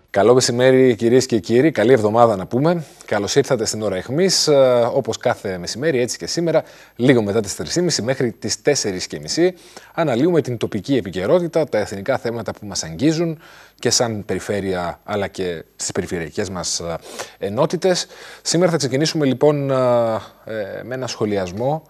Καλό μεσημέρι, κυρίες και κύριοι. Καλή εβδομάδα να πούμε. Καλώς ήρθατε στην ώρα αιχμής. Όπως κάθε μεσημέρι, έτσι και σήμερα, λίγο μετά τις 3.30 μέχρι τις 4.30, αναλύουμε την τοπική επικαιρότητα, τα εθνικά θέματα που μας αγγίζουν και σαν περιφέρεια, αλλά και στις περιφερειακές μας ενότητες. Σήμερα θα ξεκινήσουμε λοιπόν με ένα σχολιασμό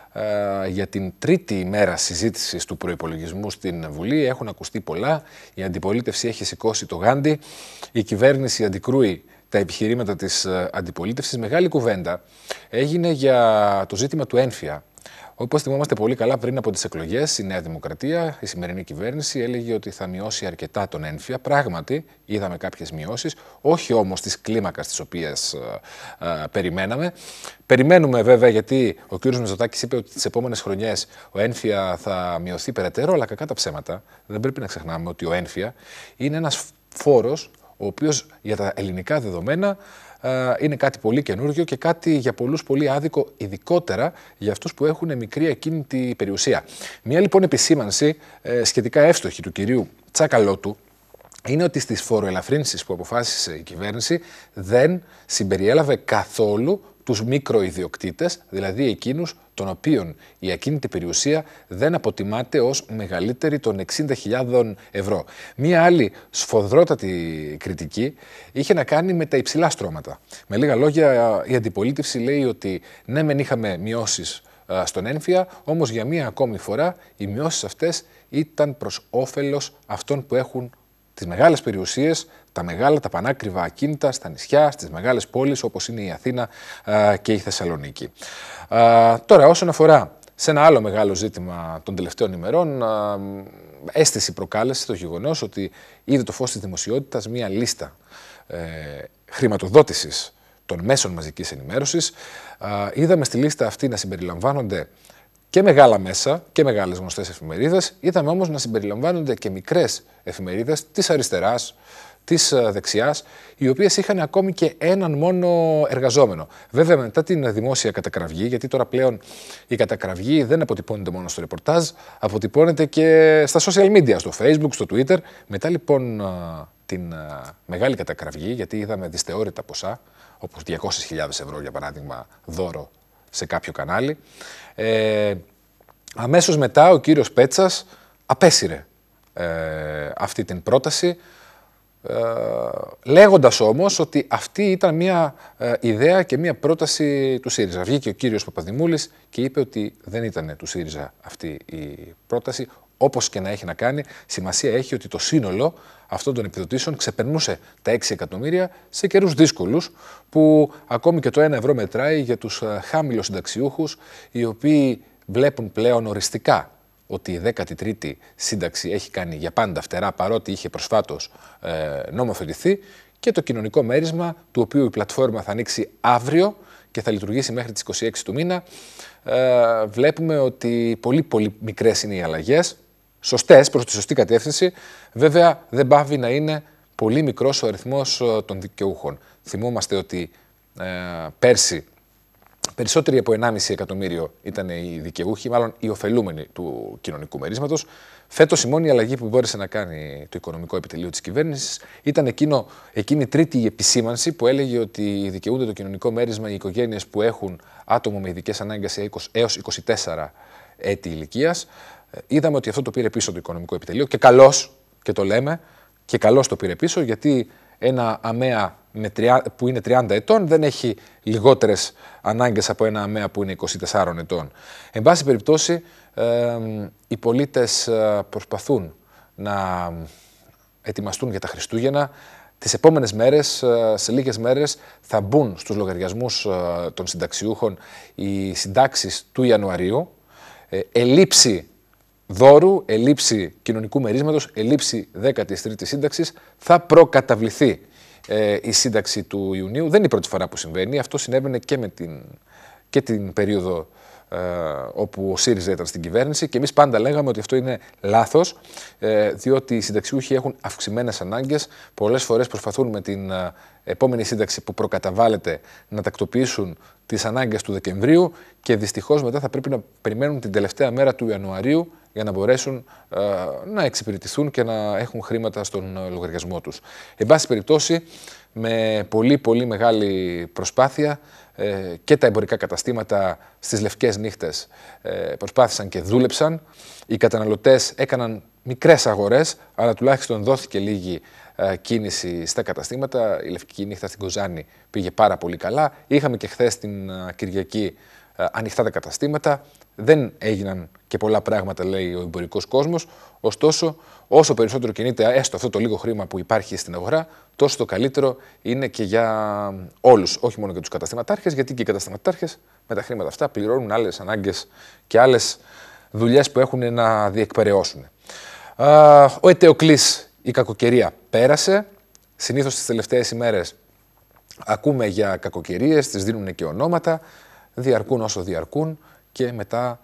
για την τρίτη ημέρα συζήτησης του προϋπολογισμού στην Βουλή. Έχουν ακουστεί πολλά. Η αντιπολίτευση έχει σηκώσει το γάντι. Η κυβέρνηση αντικρούει τα επιχειρήματα της αντιπολίτευσης. Μεγάλη κουβέντα έγινε για το ζήτημα του ένφια. Όπως θυμόμαστε πολύ καλά, πριν από τις εκλογές, η Νέα Δημοκρατία, η σημερινή κυβέρνηση, έλεγε ότι θα μειώσει αρκετά τον ένφια. Πράγματι, είδαμε κάποιες μειώσεις, όχι όμως της κλίμακας τις οποίες περιμέναμε. Περιμένουμε βέβαια, γιατί ο κ. Μητσοτάκης είπε ότι τις επόμενες χρονιές ο ένφια θα μειωθεί περαιτέρω, αλλά κακά τα ψέματα. Δεν πρέπει να ξεχνάμε ότι ο ένφια είναι ένας φόρος, ο οποίος για τα ελληνικά δεδομένα είναι κάτι πολύ καινούργιο και κάτι για πολλούς πολύ άδικο, ειδικότερα για αυτούς που έχουν μικρή ακίνητη περιουσία. Μία λοιπόν επισήμανση σχετικά εύστοχη του κυρίου Τσακαλώτου είναι ότι στις φοροελαφρύνσεις που αποφάσισε η κυβέρνηση δεν συμπεριέλαβε καθόλου τους μικροϊδιοκτήτες, δηλαδή εκείνους των οποίων η ακίνητη περιουσία δεν αποτιμάται ως μεγαλύτερη των 60.000 ευρώ. Μία άλλη σφοδρότατη κριτική είχε να κάνει με τα υψηλά στρώματα. Με λίγα λόγια, η αντιπολίτευση λέει ότι ναι, μεν είχαμε μειώσεις στον ένφια, όμως για μία ακόμη φορά οι μειώσεις αυτές ήταν προς όφελος αυτών που έχουν τις μεγάλες περιουσίες, τα μεγάλα, τα πανάκριβα ακίνητα στα νησιά, στις μεγάλες πόλεις όπως είναι η Αθήνα και η Θεσσαλονίκη. Τώρα, όσον αφορά σε ένα άλλο μεγάλο ζήτημα των τελευταίων ημερών, αίσθηση προκάλεσε το γεγονός ότι είδε το φως της δημοσιότητας μία λίστα χρηματοδότησης των μέσων μαζικής ενημέρωσης. Είδαμε στη λίστα αυτή να συμπεριλαμβάνονται και μεγάλα μέσα και μεγάλες γνωστές εφημερίδες. Είδαμε όμως να συμπεριλαμβάνονται και μικρές εφημερίδες της αριστεράς, της δεξιάς, οι οποίες είχαν ακόμη και έναν μόνο εργαζόμενο. Βέβαια, μετά την δημόσια κατακραυγή, γιατί τώρα πλέον η κατακραυγή δεν αποτυπώνεται μόνο στο ρεπορτάζ, αποτυπώνεται και στα social media, στο Facebook, στο Twitter. Μετά λοιπόν την μεγάλη κατακραυγή, γιατί είδαμε δυσθεώρητα ποσά, όπως 200.000 ευρώ για παράδειγμα δώρο σε κάποιο κανάλι, αμέσως μετά ο κύριος Πέτσας απέσυρε αυτή την πρόταση, λέγοντας όμως ότι αυτή ήταν μια ιδέα και μια πρόταση του ΣΥΡΙΖΑ. Βγήκε ο κύριος Παπαδημούλης και είπε ότι δεν ήταν του ΣΥΡΙΖΑ αυτή η πρόταση. Όπως και να έχει να κάνει, σημασία έχει ότι το σύνολο αυτών των επιδοτήσεων ξεπερνούσε τα 6 εκατομμύρια σε καιρούς δύσκολους, που ακόμη και το 1 ευρώ μετράει για τους χαμηλοσυνταξιούχους, οι οποίοι βλέπουν πλέον οριστικά ότι η 13η σύνταξη έχει κάνει για πάντα φτερά, παρότι είχε προσφάτως νομοθετηθεί, και το κοινωνικό μέρισμα, του οποίου η πλατφόρμα θα ανοίξει αύριο και θα λειτουργήσει μέχρι τις 26 του μήνα. Βλέπουμε ότι πολύ μικρές είναι οι αλλαγές, σωστές, προς τη σωστή κατεύθυνση. Βέβαια δεν πάβει να είναι πολύ μικρός ο αριθμός των δικαιούχων. Θυμόμαστε ότι πέρσι περισσότεροι από 1,5 εκατομμύριο ήταν οι δικαιούχοι, μάλλον οι ωφελούμενοι του κοινωνικού μερίσματος. Φέτος η μόνη αλλαγή που μπόρεσε να κάνει το οικονομικό επιτελείο της κυβέρνησης ήταν εκείνη η τρίτη επισήμανση που έλεγε ότι δικαιούνται το κοινωνικό μέρισμα οι οικογένειες που έχουν άτομο με ειδικές ανάγκες έως 24 έτη ηλικίας. Είδαμε ότι αυτό το πήρε πίσω το οικονομικό επιτελείο και καλώς, και το λέμε, και καλώς το πήρε πίσω, γιατί ένα ΑΜΕΑ που είναι 30 ετών δεν έχει λιγότερες ανάγκες από ένα ΑΜΕΑ που είναι 24 ετών. Εν πάση περιπτώσει, οι πολίτες προσπαθούν να ετοιμαστούν για τα Χριστούγεννα. Τις επόμενες μέρες, σε λίγες μέρες, θα μπουν στους λογαριασμούς των συνταξιούχων οι συντάξεις του Ιανουαρίου. Ελήψη δώρου, ελήψη κοινωνικού μερίσματος, ελήψη 13ης σύνταξης, θα προκαταβληθεί η σύνταξη του Ιουνίου. Δεν είναι η πρώτη φορά που συμβαίνει. Αυτό συνέβαινε και την περίοδο όπου ο ΣΥΡΙΖΑ ήταν στην κυβέρνηση, και εμείς πάντα λέγαμε ότι αυτό είναι λάθος, διότι οι συνταξιούχοι έχουν αυξημένες ανάγκες. Πολλές φορές προσπαθούν με την επόμενη σύνταξη που προκαταβάλλεται να τακτοποιήσουν τις ανάγκες του Δεκεμβρίου και δυστυχώς μετά θα πρέπει να περιμένουν την τελευταία μέρα του Ιανουαρίου για να μπορέσουν να εξυπηρετηθούν και να έχουν χρήματα στον λογαριασμό τους. Εν πάση περιπτώσει, με πολύ μεγάλη προσπάθεια και τα εμπορικά καταστήματα στις λευκές νύχτες προσπάθησαν και δούλεψαν. Οι καταναλωτές έκαναν μικρές αγορές, αλλά τουλάχιστον δόθηκε λίγη κίνηση στα καταστήματα. Η λευκή νύχτα στην Κοζάνη πήγε πάρα πολύ καλά. Είχαμε και χθες την Κυριακή ανοιχτά τα καταστήματα. Δεν έγιναν και πολλά πράγματα, λέει ο εμπορικός κόσμος. Ωστόσο, όσο περισσότερο κινείται έστω αυτό το λίγο χρήμα που υπάρχει στην αγορά, τόσο το καλύτερο είναι και για όλους, όχι μόνο για τους καταστηματάρχες, γιατί και οι καταστηματάρχες με τα χρήματα αυτά πληρώνουν άλλες ανάγκες και άλλες δουλειές που έχουν να διεκπεραιώσουν. Ο Ετεοκλής, η κακοκαιρία πέρασε. Συνήθως τις τελευταίες ημέρες ακούμε για κακοκαιρίες, τις δίνουν και ονόματα, διαρκούν όσο διαρκούν και μετά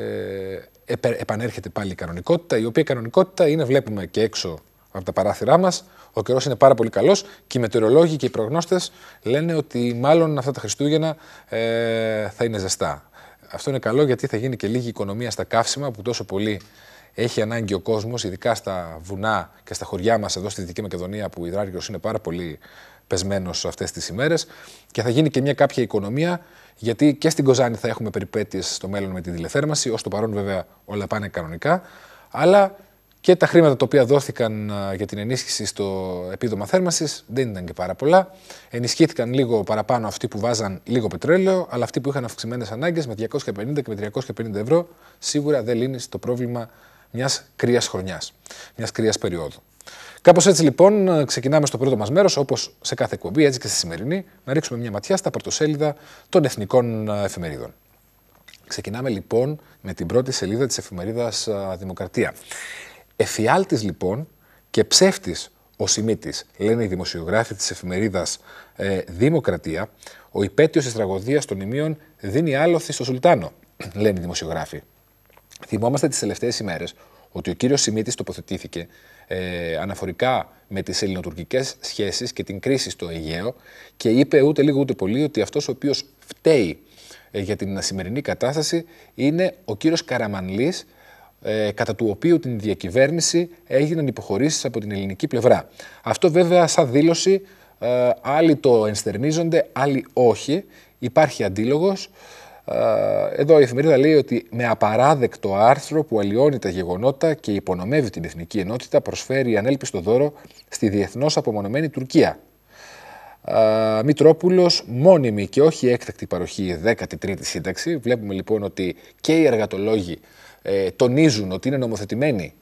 επανέρχεται πάλι η κανονικότητα, η οποία κανονικότητα είναι, βλέπουμε και έξω από τα παράθυρά μας, ο καιρός είναι πάρα πολύ καλός και οι μετεωρολόγοι και οι προγνώστες λένε ότι μάλλον αυτά τα Χριστούγεννα θα είναι ζεστά. Αυτό είναι καλό γιατί θα γίνει και λίγη οικονομία στα καύσιμα που τόσο πολύ έχει ανάγκη ο κόσμος, ειδικά στα βουνά και στα χωριά μας εδώ στη Δυτική Μακεδονία, που ο υδράργυρος είναι πάρα πολύ πεσμένος αυτές τις ημέρες, και θα γίνει και μια κάποια οικονομία, γιατί και στην Κοζάνη θα έχουμε περιπέτειες στο μέλλον με την τηλεθέρμανση. Ως το παρόν, βέβαια, όλα πάνε κανονικά. Αλλά και τα χρήματα τα οποία δόθηκαν για την ενίσχυση στο επίδομα θέρμανσης δεν ήταν και πάρα πολλά. Ενισχύθηκαν λίγο παραπάνω αυτοί που βάζαν λίγο πετρέλαιο, αλλά αυτοί που είχαν αυξημένες ανάγκες με 250 και με 350 ευρώ σίγουρα δεν λύνει το πρόβλημα μιας κρύας χρονιάς, μιας κρύας περίοδου. Κάπως έτσι λοιπόν ξεκινάμε στο πρώτο μας μέρος, όπως σε κάθε εκπομπή, έτσι και στη σημερινή, να ρίξουμε μια ματιά στα πρωτοσέλιδα των εθνικών εφημερίδων. Ξεκινάμε λοιπόν με την πρώτη σελίδα της εφημερίδας Δημοκρατία. Εφιάλτης λοιπόν και ψεύτης ο Σιμίτης, λένε οι δημοσιογράφοι της εφημερίδας Δημοκρατία, ο υπέτειος της τραγωδίας των Ιμίων δίνει άλοθη στο Σουλτάνο, λένε οι δημοσιογράφοι. Θυμόμαστε τις τελευταίες ημέρες ότι ο κύριος Σιμίτης τοποθετήθηκε αναφορικά με τις ελληνοτουρκικές σχέσεις και την κρίση στο Αιγαίο και είπε ούτε λίγο ούτε πολύ ότι αυτός ο οποίος φταίει για την σημερινή κατάσταση είναι ο κύριος Καραμανλής, κατά του οποίου την διακυβέρνηση έγιναν υποχωρήσεις από την ελληνική πλευρά. Αυτό βέβαια σαν δήλωση άλλοι το ενστερνίζονται, άλλοι όχι. Υπάρχει αντίλογος. Εδώ η εφημερίδα λέει ότι με απαράδεκτο άρθρο που αλλοιώνει τα γεγονότα και υπονομεύει την εθνική ενότητα προσφέρει ανέλπιστο δώρο στη διεθνώς απομονωμένη Τουρκία. Μητρόπουλος, μόνιμη και όχι έκτακτη παροχή 13η σύνταξη. Βλέπουμε λοιπόν ότι και οι εργατολόγοι τονίζουν ότι είναι νομοθετημένη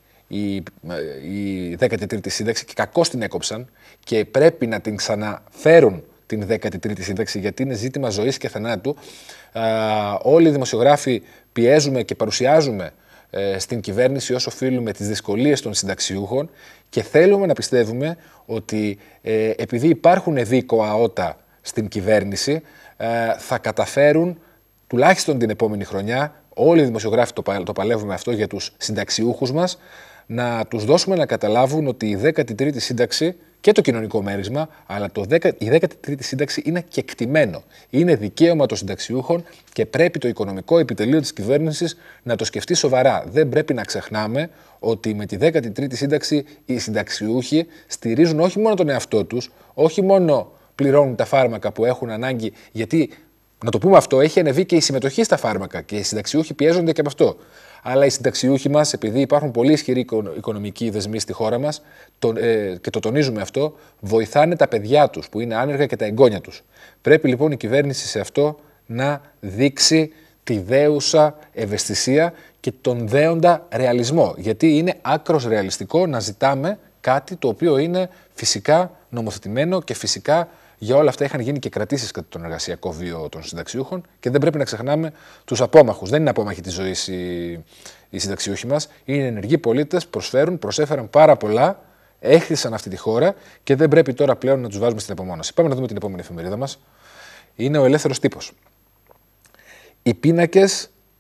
η 13η σύνταξη και κακώς την έκοψαν και πρέπει να την ξαναφέρουν την 13η σύνταξη γιατί είναι ζήτημα ζωής και θανάτου. Όλοι οι δημοσιογράφοι πιέζουμε και παρουσιάζουμε στην κυβέρνηση όσο οφείλουμε τις δυσκολίες των συνταξιούχων και θέλουμε να πιστεύουμε ότι επειδή υπάρχουν δίκοα ότα στην κυβέρνηση θα καταφέρουν τουλάχιστον την επόμενη χρονιά, όλοι οι δημοσιογράφοι το παλεύουμε αυτό για τους συνταξιούχους μας, να τους δώσουμε να καταλάβουν ότι η 13η σύνταξη και το κοινωνικό μέρισμα, αλλά η 13η σύνταξη είναι κεκτημένο. Είναι δικαίωμα των συνταξιούχων και πρέπει το οικονομικό επιτελείο της κυβέρνησης να το σκεφτεί σοβαρά. Δεν πρέπει να ξεχνάμε ότι με τη 13η σύνταξη οι συνταξιούχοι στηρίζουν όχι μόνο τον εαυτό τους, όχι μόνο πληρώνουν τα φάρμακα που έχουν ανάγκη, γιατί, να το πούμε αυτό, έχει ανεβεί και η συμμετοχή στα φάρμακα και οι συνταξιούχοι πιέζονται και από αυτό. Αλλά οι συνταξιούχοι μας, επειδή υπάρχουν πολύ ισχυροί οικονομικοί δεσμοί στη χώρα μας και το τονίζουμε αυτό, βοηθάνε τα παιδιά τους που είναι άνεργα και τα εγγόνια τους. Πρέπει λοιπόν η κυβέρνηση σε αυτό να δείξει τη δέουσα ευαισθησία και τον δέοντα ρεαλισμό. Γιατί είναι άκρος ρεαλιστικό να ζητάμε κάτι το οποίο είναι φυσικά νομοθετημένο και φυσικά για όλα αυτά είχαν γίνει και κρατήσεις κατά τον εργασιακό βίο των συνταξιούχων και δεν πρέπει να ξεχνάμε τους απόμαχους. Δεν είναι απόμαχοι της ζωής οι συνταξιούχοι μας. Είναι ενεργοί πολίτες, προσέφεραν πάρα πολλά, έχτισαν αυτή τη χώρα και δεν πρέπει τώρα πλέον να τους βάζουμε στην απομόνωση. Πάμε να δούμε την επόμενη εφημερίδα μας. Είναι ο Ελεύθερος Τύπος. Οι πίνακες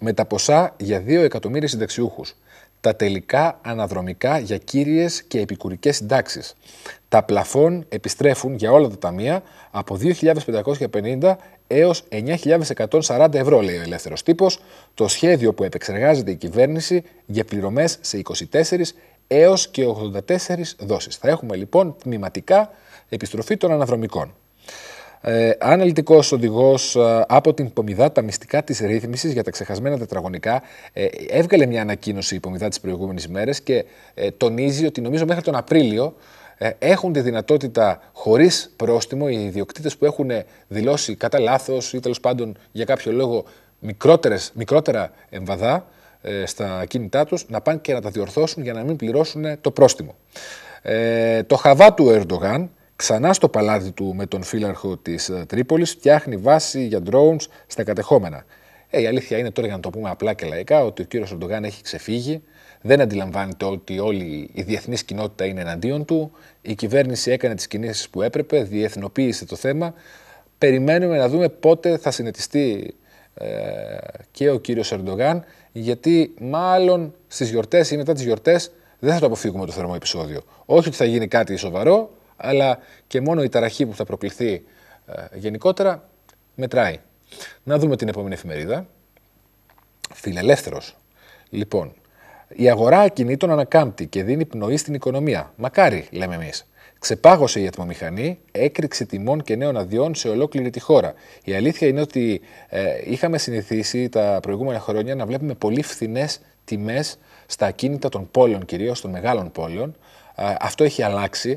με τα ποσά για 2 εκατομμύρια συνταξιούχους. Τα τελικά αναδρομικά για κύριες και επικουρικές συντάξεις. Τα πλαφόν επιστρέφουν για όλα τα ταμεία από 2.550 έως 9.140 ευρώ, λέει ο Ελεύθερος Τύπος, το σχέδιο που επεξεργάζεται η κυβέρνηση για πληρωμές σε 24 έως και 84 δόσεις. Θα έχουμε λοιπόν τμηματικά επιστροφή των αναδρομικών. Αναλυτικός οδηγός από την Πομιδά τα μυστικά της ρύθμισης για τα ξεχασμένα τετραγωνικά έβγαλε μια ανακοίνωση η Πομιδά τις προηγούμενες ημέρες και τονίζει ότι νομίζω μέχρι τον Απρίλιο έχουν τη δυνατότητα χωρίς πρόστιμο οι ιδιοκτήτες που έχουν δηλώσει κατά λάθος ή τέλος πάντων για κάποιο λόγο μικρότερα εμβαδά στα κίνητά τους να πάνε και να τα διορθώσουν για να μην πληρώσουν το πρόστιμο. Το χαβά του Ερντογάν ξανά στο παλάτι του με τον φύλαρχο της Τρίπολης φτιάχνει βάση για drones στα κατεχόμενα. Η αλήθεια είναι τώρα, για να το πούμε απλά και λαϊκά, ότι ο κύριος Ερντογάν έχει ξεφύγει. Δεν αντιλαμβάνεται ότι όλη η διεθνής κοινότητα είναι εναντίον του. Η κυβέρνηση έκανε τις κινήσεις που έπρεπε, διεθνοποίησε το θέμα. Περιμένουμε να δούμε πότε θα συνετιστεί και ο κύριος Ερντογάν, γιατί μάλλον στις γιορτές ή μετά τις γιορτές δεν θα το αποφύγουμε το θερμό επεισόδιο. Όχι ότι θα γίνει κάτι σοβαρό, αλλά και μόνο η ταραχή που θα προκληθεί γενικότερα μετράει. Να δούμε την επόμενη εφημερίδα. Φιλελεύθερος. Λοιπόν, η αγορά ακινήτων ανακάμπτει και δίνει πνοή στην οικονομία. Μακάρι, λέμε εμείς. Ξεπάγωσε η ατμομηχανή, έκρηξη τιμών και νέων αδειών σε ολόκληρη τη χώρα. Η αλήθεια είναι ότι είχαμε συνηθίσει τα προηγούμενα χρόνια να βλέπουμε πολύ φθηνές τιμές στα ακίνητα των πόλεων, κυρίως των μεγάλων πόλεων. Αυτό έχει αλλάξει.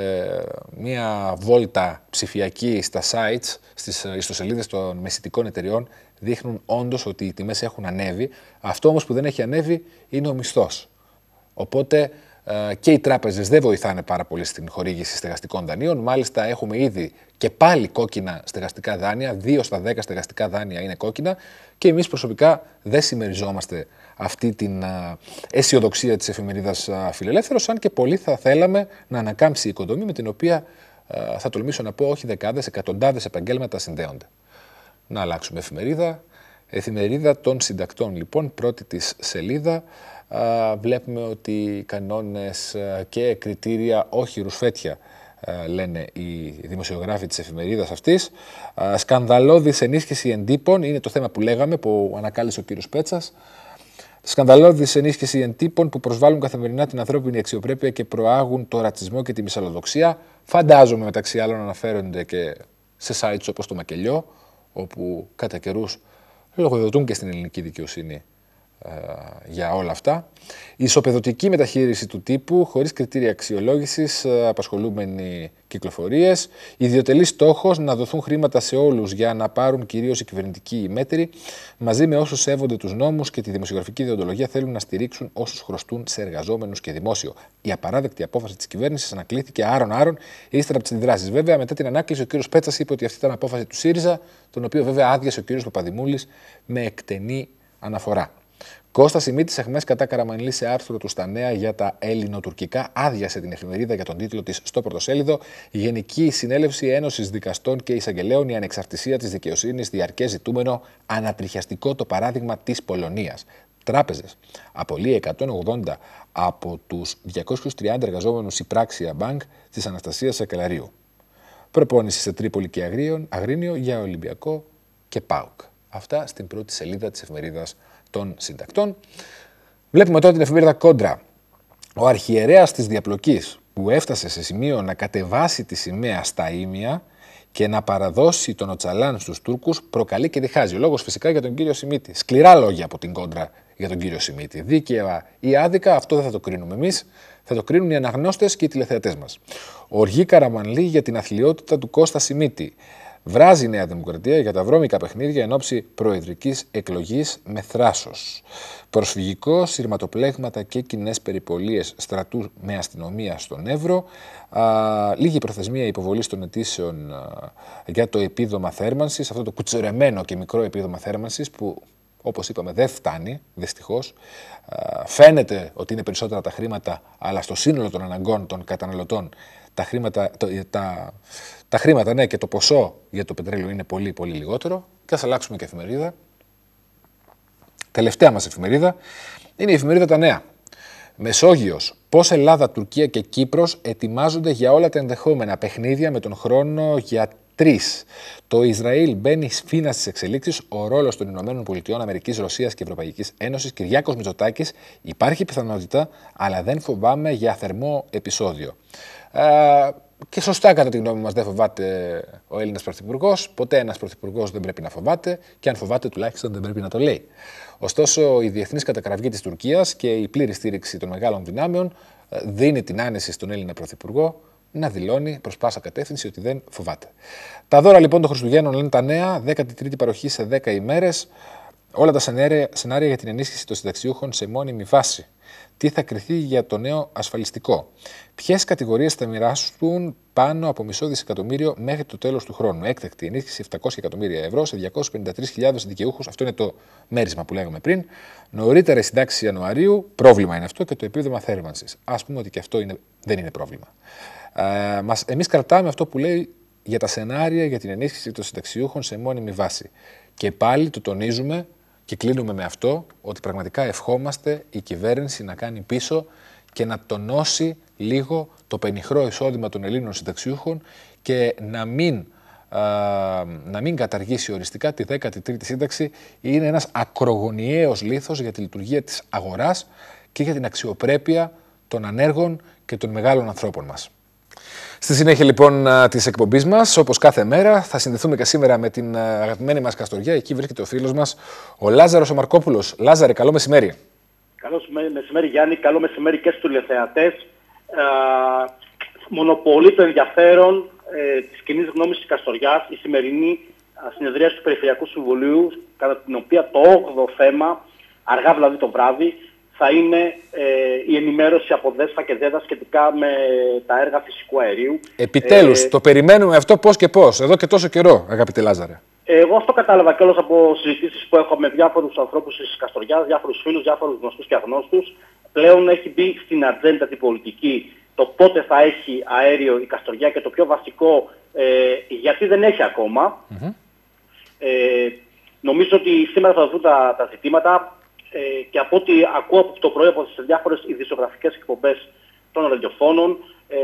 Μία βόλτα ψηφιακή στα sites, στις ιστοσελίδες των μεσητικών εταιριών δείχνουν όντως ότι οι τιμές έχουν ανέβει. Αυτό όμως που δεν έχει ανέβει είναι ο μισθός. Οπότε και οι τράπεζες δεν βοηθάνε πάρα πολύ στην χορήγηση στεγαστικών δανείων. Μάλιστα έχουμε ήδη και πάλι κόκκινα στεγαστικά δάνεια, 2 στα 10 στεγαστικά δάνεια είναι κόκκινα και εμείς προσωπικά δεν συμμεριζόμαστε αυτή την αισιοδοξία της εφημερίδας Φιλελεύθερος, αν και πολύ θα θέλαμε να ανακάμψει η οικοδομή με την οποία θα τολμήσω να πω όχι δεκάδες, εκατοντάδες επαγγέλματα συνδέονται. Να αλλάξουμε εφημερίδα. Εφημερίδα των συντακτών λοιπόν, πρώτη της σελίδα. Βλέπουμε ότι κανόνες και κριτήρια, όχι ρουσφέτια, λένε οι δημοσιογράφοι της εφημερίδας αυτής. Σκανδαλώδης ενίσχυση εντύπων, είναι το θέμα που λέγαμε, που ανακάλυψε ο κύριος Πέτσας. Σκανδαλώδης ενίσχυση εντύπων που προσβάλλουν καθημερινά την ανθρώπινη αξιοπρέπεια και προάγουν το ρατσισμό και τη μυσαλλοδοξία. Φαντάζομαι μεταξύ άλλων αναφέρονται και σε sites όπως το Μακελιό, όπου κατά καιρούς λογοδοτούν και στην ελληνική δικαιοσύνη για όλα αυτά. Η ισοπεδωτική μεταχείριση του τύπου, χωρίς κριτήρια αξιολόγησης, απασχολούμενοι κυκλοφορίες. Ιδιωτελής στόχος να δοθούν χρήματα σε όλους για να πάρουν κυρίως οι κυβερνητικοί μέτροι. Μαζί με όσους σέβονται τους νόμους και τη δημοσιογραφική διοντολογία θέλουν να στηρίξουν όσους χρωστούν σε εργαζόμενους και δημόσιο. Η απαράδεκτη απόφαση της κυβέρνησης ανακλήθηκε άρον-άρον ύστερα από τις αντιδράσεις. Βέβαια, μετά την ανάκληση, ο κύριος Πέτσας είπε ότι αυτή ήταν απόφαση του ΣΥΡΙΖΑ, τον οποίο βέβαια άδειασε ο κύριος Παπαδημούλης με εκτενή αναφορά. Κώστας Σιμίτης εχμές κατά Καραμανλή σε άρθρο του στα Νέα για τα ελληνοτουρκικά. Άδειασε την εφημερίδα για τον τίτλο της στο πρωτοσέλιδο. Η Γενική Συνέλευση Ένωσης Δικαστών και Εισαγγελέων, η ανεξαρτησία της δικαιοσύνης, διαρκές ζητούμενο, ανατριχιαστικό το παράδειγμα της Πολωνίας. Τράπεζες. Απολύει 180 από τους 230 εργαζόμενους η Πράξια Bank της Αναστασίας Σακελαρίου. Προπόνηση σε Τρίπολη και Αγρίνιο για Ολυμπιακό και ΠΑΟΚ. Αυτά στην πρώτη σελίδα της εφημερίδας των συντακτών. Βλέπουμε τώρα την εφημερίδα Κόντρα. Ο αρχιερέας της διαπλοκής που έφτασε σε σημείο να κατεβάσει τη σημαία στα Ήμια και να παραδώσει τον Οτσαλάν στους Τούρκους προκαλεί και διχάζει. Ο λόγος φυσικά για τον κύριο Σιμίτη. Σκληρά λόγια από την Κόντρα για τον κύριο Σιμίτη. Δίκαια ή άδικα, αυτό δεν θα το κρίνουμε εμείς. Θα το κρίνουν οι αναγνώστες και οι τηλεθεατές μας. Οργή Καραμανλή για την αθλιότητα του Κώστα Σιμίτη. Βράζει η Νέα Δημοκρατία για τα βρώμικα παιχνίδια εν ώψη προεδρικής εκλογής με θράσος. Προσφυγικό, σειρματοπλέγματα και κοινές περιπολίες στρατού με αστυνομία στον Εύρο. Λίγη προθεσμία υποβολής των αιτήσεων για το επίδομα θέρμανσης, αυτό το κουτσορεμένο και μικρό επίδομα θέρμανσης που, όπως είπαμε, δεν φτάνει, δυστυχώς. Φαίνεται ότι είναι περισσότερα τα χρήματα, αλλά στο σύνολο των αναγκών των καταναλωτών τα χρήματα, ναι, και το ποσό για το πετρέλαιο είναι πολύ, πολύ λιγότερο. Και ας αλλάξουμε και εφημερίδα. Τελευταία μας εφημερίδα είναι η εφημερίδα Τα Νέα. Μεσόγειος. Πώς Ελλάδα, Τουρκία και Κύπρος ετοιμάζονται για όλα τα ενδεχόμενα παιχνίδια με τον χρόνο για 3. Το Ισραήλ μπαίνει σφήνα στις εξελίξεις. Ο ρόλος των ΗΠΑ, Αμερικής, Ρωσίας και Ευρωπαϊκής Ένωσης. Κυριάκος Μητσοτάκης. Υπάρχει πιθανότητα, αλλά δεν φοβάμαι για θερμό επεισόδιο. Και σωστά, κατά τη γνώμη μας, δεν φοβάται ο Έλληνας Πρωθυπουργός. Ποτέ ένας Πρωθυπουργός δεν πρέπει να φοβάται, και αν φοβάται, τουλάχιστον δεν πρέπει να το λέει. Ωστόσο, η διεθνής κατακραυγή της Τουρκίας και η πλήρη στήριξη των μεγάλων δυνάμεων δίνει την άνεση στον Έλληνα Πρωθυπουργό να δηλώνει προς πάσα κατεύθυνση ότι δεν φοβάται. Τα δώρα λοιπόν των Χριστουγέννων, λένε Τα Νέα, 13η παροχή σε 10 ημέρες. Όλα τα σενάρια για την ενίσχυση των συνταξιούχων σε μόνιμη βάση. Τι θα κριθεί για το νέο ασφαλιστικό. Ποιες κατηγορίες θα μοιράσουν πάνω από μισό δισεκατομμύριο μέχρι το τέλος του χρόνου. Έκτακτη ενίσχυση 700 εκατομμύρια ευρώ σε 253.000 δικαιούχους. Αυτό είναι το μέρισμα που λέγαμε πριν. Νωρίτερα η συντάξη Ιανουαρίου. Πρόβλημα είναι αυτό, και το επίδομα θέρμανσης. Ας πούμε ότι και αυτό δεν είναι πρόβλημα. Εμείς κρατάμε αυτό που λέει για τα σενάρια για την ενίσχυση των συνταξιούχων σε μόνιμη βάση. Και πάλι το τονίζουμε και κλείνουμε με αυτό, ότι πραγματικά ευχόμαστε η κυβέρνηση να κάνει πίσω και να τονώσει λίγο το πενιχρό εισόδημα των Ελλήνων συνταξιούχων και να μην καταργήσει οριστικά τη 13η σύνταξη. Είναι ένας ακρογωνιαίος λίθος για τη λειτουργία της αγοράς και για την αξιοπρέπεια των ανέργων και των μεγάλων ανθρώπων μας. Στη συνέχεια λοιπόν της εκπομπής μας, όπως κάθε μέρα, θα συνδεθούμε και σήμερα με την αγαπημένη μας Καστοριά. Εκεί βρίσκεται ο φίλος μας, ο Λάζαρος ο Μαρκόπουλος. Λάζαρε, καλό μεσημέρι. Καλό μεσημέρι, Γιάννη. Καλό μεσημέρι και στους τηλεθεατές. Μονοπολεί το ενδιαφέρον της κοινής γνώμης της Καστοριάς η σημερινή συνεδρίαση του Περιφερειακού Συμβουλίου, κατά την οποία το 8ο θέμα, αργά δηλαδή το βράδυ, θα είναι η ενημέρωση από ΔΕΣΦΑ και ΔΕΔΑ σχετικά με τα έργα φυσικού αερίου. Επιτέλους, το περιμένουμε αυτό πώς και πώς, εδώ και τόσο καιρό, αγαπητέ Λάζαρε. Εγώ αυτό κατάλαβα κιόλας από συζητήσεις που έχω με διάφορους ανθρώπους της Καστοριάς, διάφορους φίλους, διάφορους γνωστούς και αγνώστους. Πλέον έχει μπει στην ατζέντα την πολιτική το πότε θα έχει αέριο η Καστοριά και το πιο βασικό, γιατί δεν έχει ακόμα. Νομίζω ότι σήμερα θα δουν τα ζητήματα. Και από ό,τι ακούω από το πρωί από τις διάφορες ειδησιογραφικές εκπομπές των ραδιοφώνων,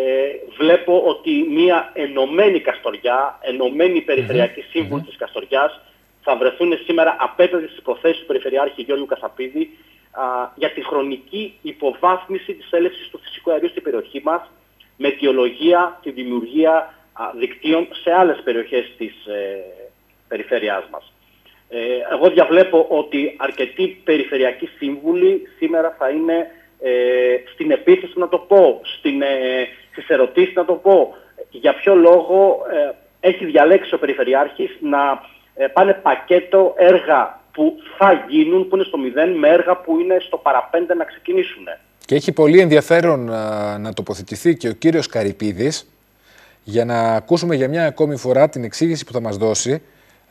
βλέπω ότι μια ενωμένη Καστοριά, ενωμένη περιφερειακή σύμβουλη της Καστοριάς, θα βρεθούν σήμερα απέναντι στις προθέσεις του Περιφερειάρχη Γιώργου Κασαπίδη για τη χρονική υποβάθμιση της έλευσης του φυσικού αερίου στην περιοχή μας, με αιτιολογία τη δημιουργία δικτύων σε άλλες περιοχές της περιφέρειάς μας. Εγώ διαβλέπω ότι αρκετοί περιφερειακοί σύμβουλοι σήμερα θα είναι στην επίθεση, να το πω, στις ερωτήσεις, να το πω, για ποιο λόγο έχει διαλέξει ο Περιφερειάρχης να πάνε πακέτο έργα που θα γίνουν, που είναι στο 0, με έργα που είναι στο παραπέντε να ξεκινήσουν. Και έχει πολύ ενδιαφέρον να τοποθετηθεί και ο κύριος Καρυπίδης, για να ακούσουμε για μια ακόμη φορά την εξήγηση που θα μας δώσει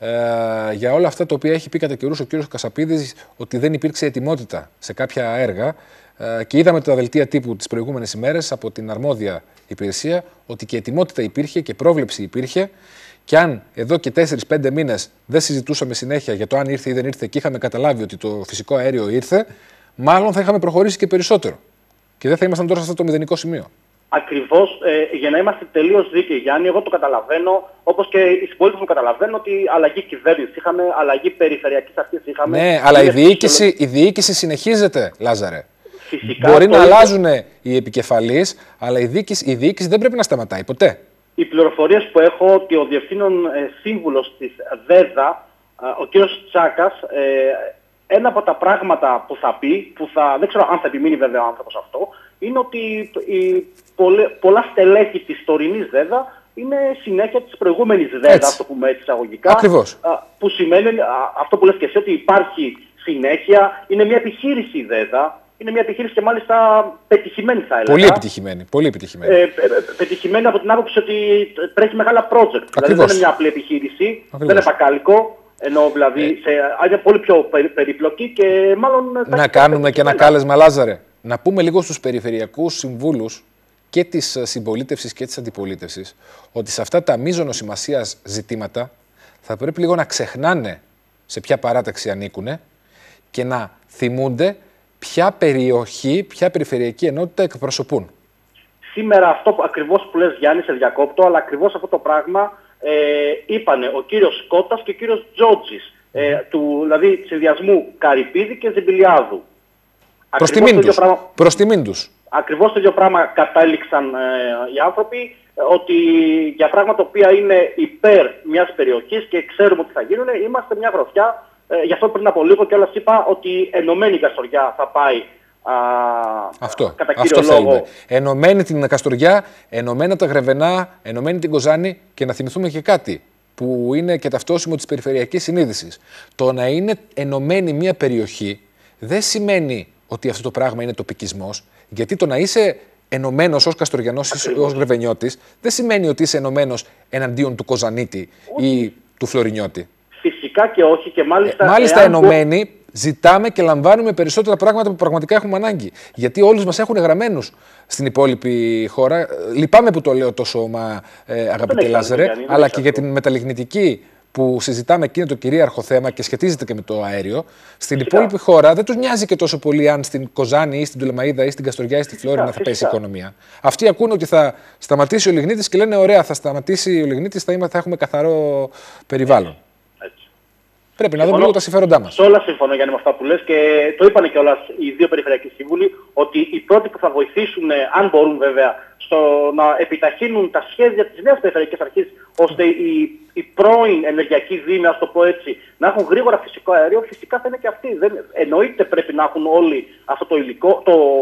για όλα αυτά τα οποία έχει πει κατά καιρούς ο κύριος Κασαπίδης, ότι δεν υπήρξε ετοιμότητα σε κάποια έργα, και είδαμε τα δελτία τύπου τις προηγούμενες ημέρες από την αρμόδια υπηρεσία ότι και ετοιμότητα υπήρχε και πρόβλεψη υπήρχε, και αν εδώ και 4-5 μήνες δεν συζητούσαμε συνέχεια για το αν ήρθε ή δεν ήρθε και είχαμε καταλάβει ότι το φυσικό αέριο ήρθε, μάλλον θα είχαμε προχωρήσει και περισσότερο και δεν θα ήμασταν τώρα σε αυτό το μηδενικό σημείο. Ακριβώς, για να είμαστε τελείως δίκαιοι, Γιάννη, εγώ το καταλαβαίνω, όπως και οι συμπολίτες μου καταλαβαίνουν, ότι αλλαγή κυβέρνηση είχαμε, αλλαγή περιφερειακής αρχής είχαμε. Ναι, αλλά η διοίκηση συνεχίζεται, Λάζαρε. Φυσικά, μπορεί να αλλάζουν οι επικεφαλείς, αλλά η διοίκηση δεν πρέπει να σταματάει ποτέ. Οι πληροφορίες που έχω, ότι ο διευθύνων σύμβουλος της ΔΕΔΑ, ο κ. Τσάκας, ένα από τα πράγματα που θα πει, δεν ξέρω αν θα επιμείνει βέβαια ο άνθρωπος αυτό, είναι ότι πολλά στελέχη της τωρινής ΔΕΔΑ είναι συνέχεια της προηγούμενης ΔΕΔΑ, το πούμε έτσι εισαγωγικά. Ακριβώς. Που σημαίνει αυτό που λες και εσύ, ότι υπάρχει συνέχεια, είναι μια επιχείρηση η ΔΕΔΑ. Είναι μια επιχείρηση και μάλιστα πετυχημένη, θα έλεγα. Πολύ επιτυχημένη. Πολύ επιτυχημένη. Πετυχημένη από την άποψη ότι τρέχει μεγάλα project. Ακριβώς. Δηλαδή δεν είναι μια απλή επιχείρηση, δεν είναι πακάλικο. Ενώ δηλαδή είναι πολύ πιο περίπλοκη και μάλλον. Να κάνουμε και ένα κάλεσμα, Λάζαρε. Να πούμε λίγο στους περιφερειακούς συμβούλους και της συμπολίτευσης και της αντιπολίτευσης ότι σε αυτά τα μείζωνο σημασίας ζητήματα θα πρέπει λίγο να ξεχνάνε σε ποια παράταξη ανήκουν και να θυμούνται ποια περιοχή, ποια περιφερειακή ενότητα εκπροσωπούν. Σήμερα αυτό ακριβώς που λες, Γιάννη, σε διακόπτω, αλλά ακριβώς αυτό το πράγμα είπανε ο κύριος Σκώτας και ο κύριος Τζότζης, δηλαδή συνδυασμού Καρυπίδη και Ζεμπιλιάδου. Προς τιμήν τους. Ακριβώς το ίδιο πράγμα κατάληξαν οι άνθρωποι, ότι για πράγματα τα οποία είναι υπέρ μιας περιοχής και ξέρουμε ότι θα γίνουν, είμαστε μια γροθιά. Γι' αυτό πριν από λίγο κιόλας είπα ότι ενωμένη η Καστοριά θα πάει κατά κύριο λόγο. Θέλουμε. Ενωμένη την Καστοριά, ενωμένα τα Γρεβενά, ενωμένη την Κοζάνη, και να θυμηθούμε και κάτι που είναι και ταυτόσιμο της περιφερειακής συνείδησης. Το να είναι ενωμένη μια περιοχή δεν σημαίνει ότι αυτό το πράγμα είναι τοπικισμός, γιατί το να είσαι ενωμένος ως Καστοριανός ή ως Γρεβενιώτης δεν σημαίνει ότι είσαι ενωμένος εναντίον του Κοζανίτη ή του Φλωρινιώτη. Φυσικά και όχι, και μάλιστα ενωμένοι ζητάμε και λαμβάνουμε περισσότερα πράγματα που πραγματικά έχουμε ανάγκη. Γιατί όλους μας έχουν γραμμένους στην υπόλοιπη χώρα. Λυπάμαι που το λέω τόσο, αγαπητέ Λάζαρε, αλλά και για την μεταλλιγνητική που συζητάμε εκείνο το κυρίαρχο θέμα και σχετίζεται και με το αέριο. Στην υπόλοιπη χώρα δεν τους νοιάζει και τόσο πολύ αν στην Κοζάνη ή στην Τουλεμαΐδα ή στην Καστοριά ή στη Φλόρινα θα πέσει η οικονομία. Αυτοί ακούνε ότι θα σταματήσει ο λιγνίτης και λένε: ωραία, θα σταματήσει ο λιγνίτης, θα έχουμε καθαρό περιβάλλον. Πρέπει να δούμε λίγο τα συμφέροντά μας. Σε όλα συμφωνώ, Γιάννη, με αυτά που λες, και το είπαν κιόλας οι δύο περιφερειακοί σύμβουλοι, ότι οι πρώτοι που θα βοηθήσουν, αν μπορούν βέβαια, στο να επιταχύνουν τα σχέδια της νέας περιφερειακής αρχής, ώστε οι πρώην ενεργειακοί δήμοι, ας το πω έτσι, να έχουν γρήγορα φυσικό αέριο, φυσικά θα είναι και αυτοί. Εννοείται πρέπει να έχουν όλοι αυτό το υλικό,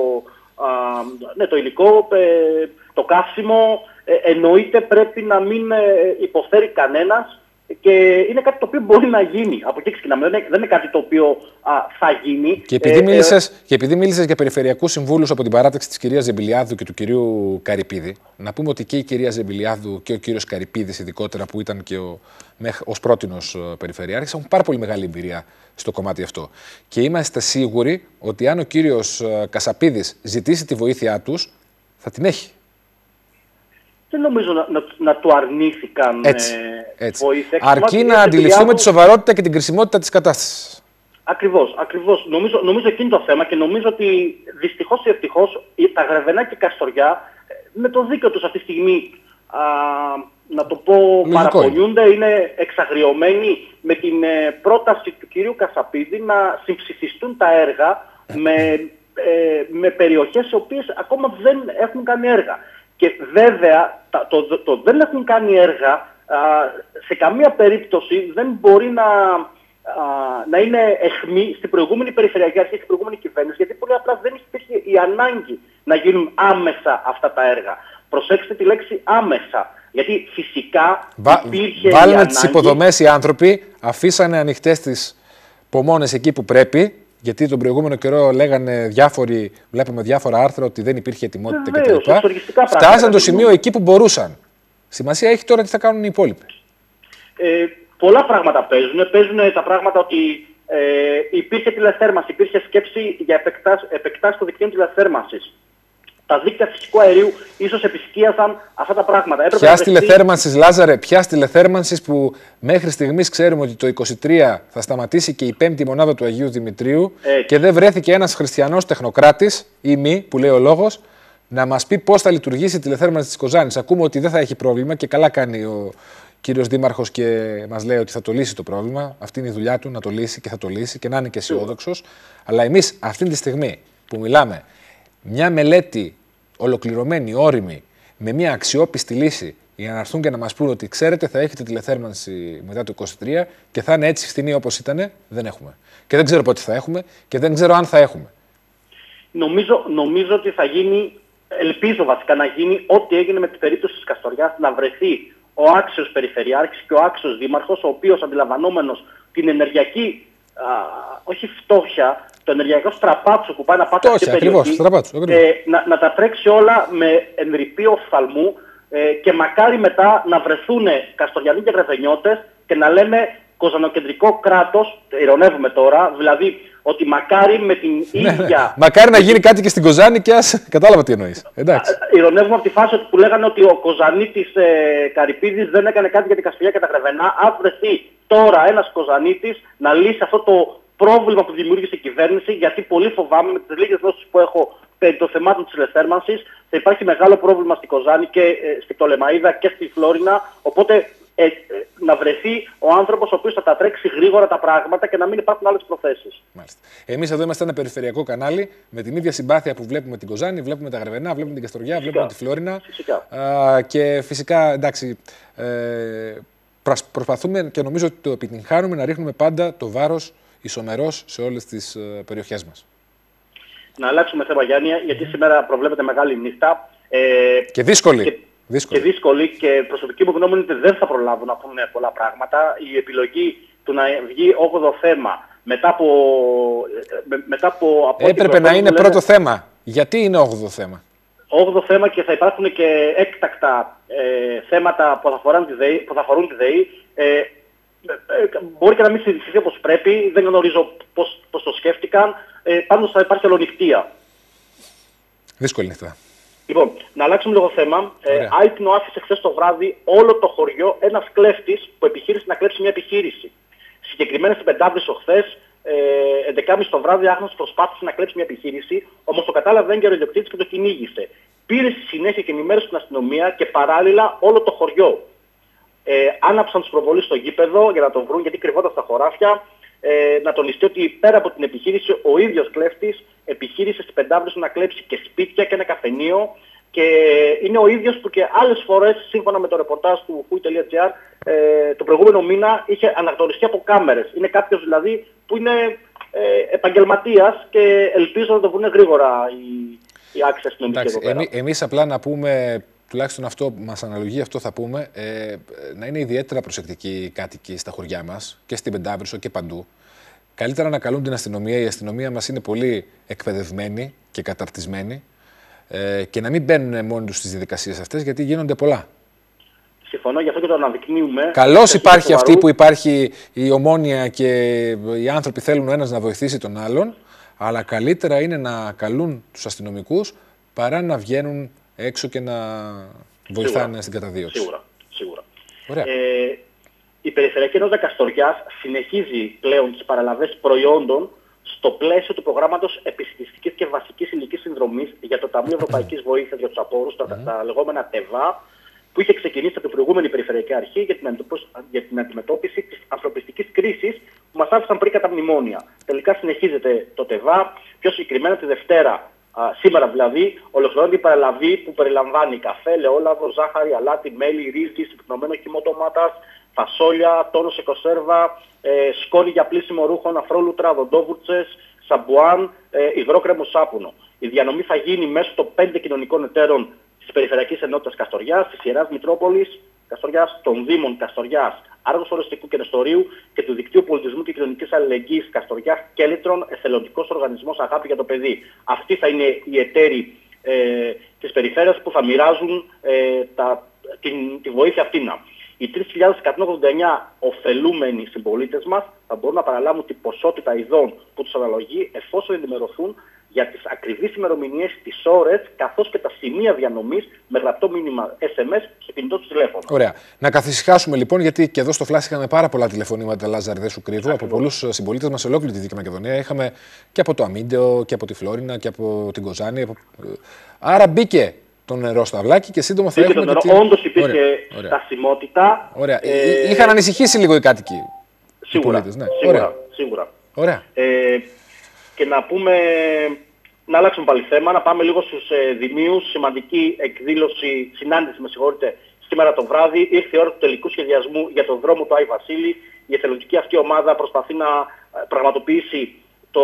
το καύσιμο, εννοείται πρέπει να μην υποφέρει κανένας. Και είναι κάτι το οποίο μπορεί να γίνει. Από εκεί ξεκινάμε. Δεν είναι κάτι το οποίο θα γίνει. Και επειδή μίλησες για περιφερειακούς συμβούλους από την παράταξη της κυρίας Ζεμπιλιάδου και του κυρίου Καρυπίδη, να πούμε ότι και η κυρία Ζεμπιλιάδου και ο κύριος Καρυπίδης, ειδικότερα που ήταν και ως πρότινος περιφερειάρχης, έχουν πάρα πολύ μεγάλη εμπειρία στο κομμάτι αυτό. Και είμαστε σίγουροι ότι αν ο κύριος Κασαπίδης ζητήσει τη βοήθειά τους, θα την έχει. Δεν νομίζω να του αρνήθηκαν βοήθεια. Αρκεί να αντιληφθούμε τη σοβαρότητα και την κρισιμότητα της κατάστασης. Ακριβώς. Νομίζω εκείνο το θέμα, και νομίζω ότι δυστυχώς ή ευτυχώς τα Γρεβενά και η Καστοριά με το δίκαιο τους αυτή τη στιγμή, να το πω, παραπονιούνται, είναι εξαγριωμένοι με την πρόταση του κυρίου Κασαπίδη να συμψηφιστούν τα έργα με περιοχές οι οποίες ακόμα δεν έχουν κάνει έργα. Και βέβαια το δεν έχουν κάνει έργα σε καμία περίπτωση δεν μπορεί να είναι αιχμή στην προηγούμενη περιφερειακή αρχή, στην προηγούμενη κυβέρνηση, γιατί πολύ απλά δεν υπήρχε η ανάγκη να γίνουν άμεσα αυτά τα έργα. Προσέξτε τη λέξη άμεσα, γιατί φυσικά υπήρχε Βάλανε τις υποδομές οι άνθρωποι, αφήσανε ανοιχτές τις πομόνες εκεί που πρέπει. Γιατί τον προηγούμενο καιρό βλέπαμε διάφορα άρθρα ότι δεν υπήρχε ετοιμότητα κτλ. Φτάσαν το σημείο εκεί που μπορούσαν. Σημασία έχει τώρα τι θα κάνουν οι υπόλοιποι. Πολλά πράγματα παίζουν. Παίζουν τα πράγματα ότι υπήρχε τηλεθέρμανση, υπήρχε σκέψη για επεκτάσεις των δικτύων τηλεθέρμανσης. Τα δίκτυα φυσικού αερίου ίσως επισκίασαν αυτά τα πράγματα. Ποιας τηλεθέρμανσης, Λάζαρε, ποιας τηλεθέρμανσης που μέχρι στιγμής ξέρουμε ότι το 2023 θα σταματήσει και η πέμπτη μονάδα του Αγίου Δημητρίου και δεν βρέθηκε ένας χριστιανός τεχνοκράτης ή μη, που λέει ο λόγος, να μας πει πώς θα λειτουργήσει η τηλεθέρμανση της Κοζάνης. Ακούμε ότι δεν θα έχει πρόβλημα και καλά κάνει ο κύριος Δήμαρχος και μας λέει ότι θα το λύσει το πρόβλημα. Αυτή είναι η δουλειά του, να το λύσει και θα το λύσει και να είναι και αισιόδοξος. Αλλά εμείς αυτή τη στιγμή που μιλάμε, μια μελέτη ολοκληρωμένη, όριμη, με μια αξιόπιστη λύση για να έρθουν και να μας πούν ότι ξέρετε θα έχετε τηλεθέρμανση μετά το 2023 και θα είναι έτσι φθηνή όπως ήταν, δεν έχουμε. Και δεν ξέρω πότε θα έχουμε και δεν ξέρω αν θα έχουμε. Νομίζω ότι θα γίνει, ελπίζω βασικά να γίνει ό,τι έγινε με την περίπτωση της Καστοριάς, να βρεθεί ο άξιος περιφερειάρχης και ο άξιος δήμαρχος, ο οποίος αντιλαμβανόμενος την ενεργειακή, όχι φτώχεια, το ενεργειακό στραπάτσο που πάει να πάθει αυτή η περιοχή, να τα τρέξει όλα με ενρυπή οφθαλμού και μακάρι μετά να βρεθούν Καστοριανοί και Γρεβενιώτες και να λένε κοζανοκεντρικό κράτος, ειρωνεύουμε τώρα, δηλαδή ότι μακάρι με την ίδια... Μακάρι να γίνει κάτι και στην Κοζάνη και κατάλαβα τι εννοείς. Ειρωνεύουμε από τη φάση που λέγανε ότι ο Κοζανίτης Καρυπίδης δεν έκανε κάτι για την Καστοριά και τα Γρεβενά. Αν βρεθεί τώρα ένας Κοζανίτης να λύσει αυτό πρόβλημα που δημιούργησε η κυβέρνηση, γιατί πολύ φοβάμαι με τις λίγες γνώσεις που έχω περί των θεμάτων της τηλεθέρμανσης θα υπάρχει μεγάλο πρόβλημα στη Κοζάνη και στη Πτολεμαΐδα και στη Φλόρινα. Οπότε να βρεθεί ο άνθρωπος ο οποίος θα τα τρέξει γρήγορα τα πράγματα και να μην υπάρχουν άλλες προθέσεις. Μάλιστα. Εμείς εδώ είμαστε ένα περιφερειακό κανάλι με την ίδια συμπάθεια που βλέπουμε την Κοζάνη, βλέπουμε τα Γρεβενά, βλέπουμε την Καστοριά, βλέπουμε τη Φλόρινα. Και φυσικά, εντάξει, προσπαθούμε και νομίζω ότι το επιτυγχάνουμε να ρίχνουμε πάντα το βάρος ισομερός σε όλες τις περιοχές μας. Να αλλάξουμε θέμα, Γιάννη, γιατί σήμερα προβλέπεται μεγάλη νύχτα. Και δύσκολη. Και δύσκολη και προσωπική μου γνώμη είναι ότι δεν θα προλάβουν να πούνε πολλά πράγματα. Η επιλογή του να βγει 8ο θέμα μετά από έπρεπε να είναι πρώτο θέμα. Γιατί είναι 8ο θέμα? 8ο θέμα και θα υπάρχουν και έκτακτα θέματα που θα αφορούν τη ΔΕΗ. Μπορεί και να μην συζητηθεί όπως πρέπει, δεν γνωρίζω πώς το σκέφτηκαν. Πάντως θα υπάρχει ολονυχτία. Δύσκολη νύχτα. Λοιπόν, να αλλάξουμε λίγο θέμα. Άϊπνο άφησε χθες το βράδυ όλο το χωριό ένας κλέφτης που επιχείρησε να κλέψει μια επιχείρηση. Συγκεκριμένα στην Πεντάβρυσσο χθες, 11.30 το βράδυ, άγνωστος προσπάθησε να κλέψει μια επιχείρηση, όμως το κατάλαβε έγκαιρο ο ιδιοκτήτης και το κυνήγησε. Πήρε στη συνέχεια και ενημέρωσε την αστυνομία και παράλληλα όλο το χωριό. Άναψαν τους προβολείς στο γήπεδο για να τον βρουν, γιατί κρυβόταν στα χωράφια. Να τονιστεί ότι πέρα από την επιχείρηση, ο ίδιος κλέφτης επιχείρησε στην Πεντάβρυσσο να κλέψει και σπίτια και ένα καφενείο. Και είναι ο ίδιος που και άλλες φορές, σύμφωνα με το ρεπορτάζ του hui.gr, το προηγούμενο μήνα είχε αναγνωριστεί από κάμερες. Είναι κάποιος δηλαδή που είναι επαγγελματίας και ελπίζω να το βρουν γρήγορα οι άξιοι αστυνομικοί εδώ πέρα. Εμείς απλά να πούμε, τουλάχιστον αυτό που μας αναλογεί, αυτό θα πούμε, να είναι ιδιαίτερα προσεκτικοί οι κάτοικοι στα χωριά μας και στην Πεντάβρυσσο και παντού. Καλύτερα να καλούν την αστυνομία. Η αστυνομία μας είναι πολύ εκπαιδευμένη και καταρτισμένη και να μην μπαίνουν μόνοι τους στις διαδικασίες αυτές, γιατί γίνονται πολλά. Συμφωνώ, γι' αυτό και το αναδεικνύουμε. Καλώς υπάρχει αυτή που υπάρχει η ομόνοια και οι άνθρωποι θέλουν ο ένας να βοηθήσει τον άλλον, αλλά καλύτερα είναι να καλούν τους αστυνομικούς παρά να βγαίνουν έξω και να βοηθάνε στην καταδίωξη. Σίγουρα. Ωραία. Η Περιφερειακή Ενότητα Καστοριάς συνεχίζει πλέον τις παραλαβές προϊόντων στο πλαίσιο του προγράμματος επισητιστικής και βασικής υλικής συνδρομής για το Ταμείο Ευρωπαϊκής Βοήθειας για τους Απόρους, τα λεγόμενα ΤΕΒΑ, που είχε ξεκινήσει από την προηγούμενη Περιφερειακή Αρχή για την αντιμετώπιση της ανθρωπιστικής κρίσης που μας άφησαν πριν κατά μνημόνια. Τελικά συνεχίζεται το ΤΕΒΑ, πιο συγκεκριμένα τη Δευτέρα. Σήμερα δηλαδή ολοκληρώνεται η παραλαβή που περιλαμβάνει καφέ, ελαιόλαδο, ζάχαρη, αλάτι, μέλι, ρύζι, συμπυκνωμένο χυμό ντομάτας, φασόλια, τόνο σε κονσέρβα, σκόνη για πλήσιμο ρούχων, αφρόλουτρα, δοντόβουρτσες, σαμπουάν, υγρόκρεμο σάπουνο. Η διανομή θα γίνει μέσω των 5 κοινωνικών εταίρων της Περιφερειακής Ενότητας Καστοριάς, της Ιεράς Μητρόπολης Καστοριάς, των Δήμων Καστοριάς, Άργος Φορεστικού και Νεστορίου και του Δικτύου Πολιτισμού και Κοινωνικής Αλληλεγγύης Καστοριάς Κέλιτρον, Εθελοντικός Οργανισμός Αγάπη για το Παιδί. Αυτοί θα είναι οι εταίροι της περιφέρειας που θα μοιράζουν τη βοήθεια αυτήν. Οι 3.189 ωφελούμενοι συμπολίτες μας θα μπορούν να παραλάβουν την ποσότητα ειδών που τους αναλογεί εφόσον ενημερωθούν για τις ακριβείς ημερομηνίες, τις ώρες, καθώς και τα σημεία διανομής με γραπτό μήνυμα SMS στο κινητό του τηλέφωνο. Ωραία. Να καθησυχάσουμε λοιπόν, γιατί και εδώ στο Flash είχαμε πάρα πολλά τηλεφωνήματα, Λάζαρη, δεν σου κρύβω, από πολλούς συμπολίτες μας σε ολόκληρη τη Δυτική Μακεδονία. Είχαμε και από το Αμίντεο και από τη Φλόρινα και από την Κοζάνη. Άρα μπήκε το νερό στο αυλάκι και σύντομα θα έχουμε. Όντως υπήρχε στασιμότητα. Ωραία. Είχαν ανησυχήσει λίγο οι κάτοικοι. Σίγουρα. Οι ναι. Σίγουρα. Ωραία. Και να πούμε, να αλλάξουμε πάλι θέμα, να πάμε λίγο στους δημίους. Σημαντική συνάντηση, σήμερα το βράδυ. Ήρθε η ώρα του τελικού σχεδιασμού για τον δρόμο του Άι Βασίλη. Η εθελοντική αυτή ομάδα προσπαθεί να πραγματοποιήσει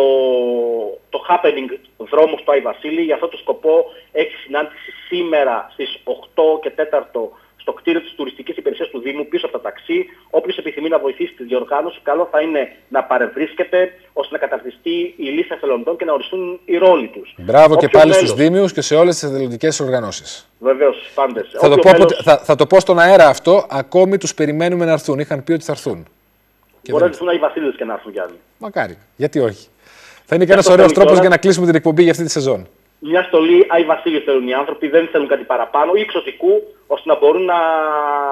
το happening δρόμος του Άι Βασίλη. Για αυτό το σκοπό έχει συνάντηση σήμερα στις 8 και 4 στο κτίριο της τουριστικής υπηρεσίας του Δήμου, πίσω από τα ταξί. Όποιος επιθυμεί να βοηθήσει τη διοργάνωση, καλό θα είναι να παρευρίσκεται ώστε να καταρτιστεί η λίστα εθελοντών και να οριστούν οι ρόλοι τους. Μπράβο και πάλι στους Δήμιους και σε όλες τις εθελοντικές οργανώσεις. Βεβαίως, πάντες. Θα το πω στον αέρα αυτό, ακόμη τους περιμένουμε να έρθουν. Είχαν πει ότι θα έρθουν. Μπορεί να έρθουν οι Βασίλειδες και να έρθουν κι άλλοι. Μακάρι. Γιατί όχι. Θα είναι και ένας ωραίος τρόπος για να κλείσουμε την εκπομπή για αυτή τη σεζόν. Μια στολή Άι Βασίλη θέλουν οι άνθρωποι, δεν θέλουν κάτι παραπάνω ή εξωτικού, ώστε να μπορούν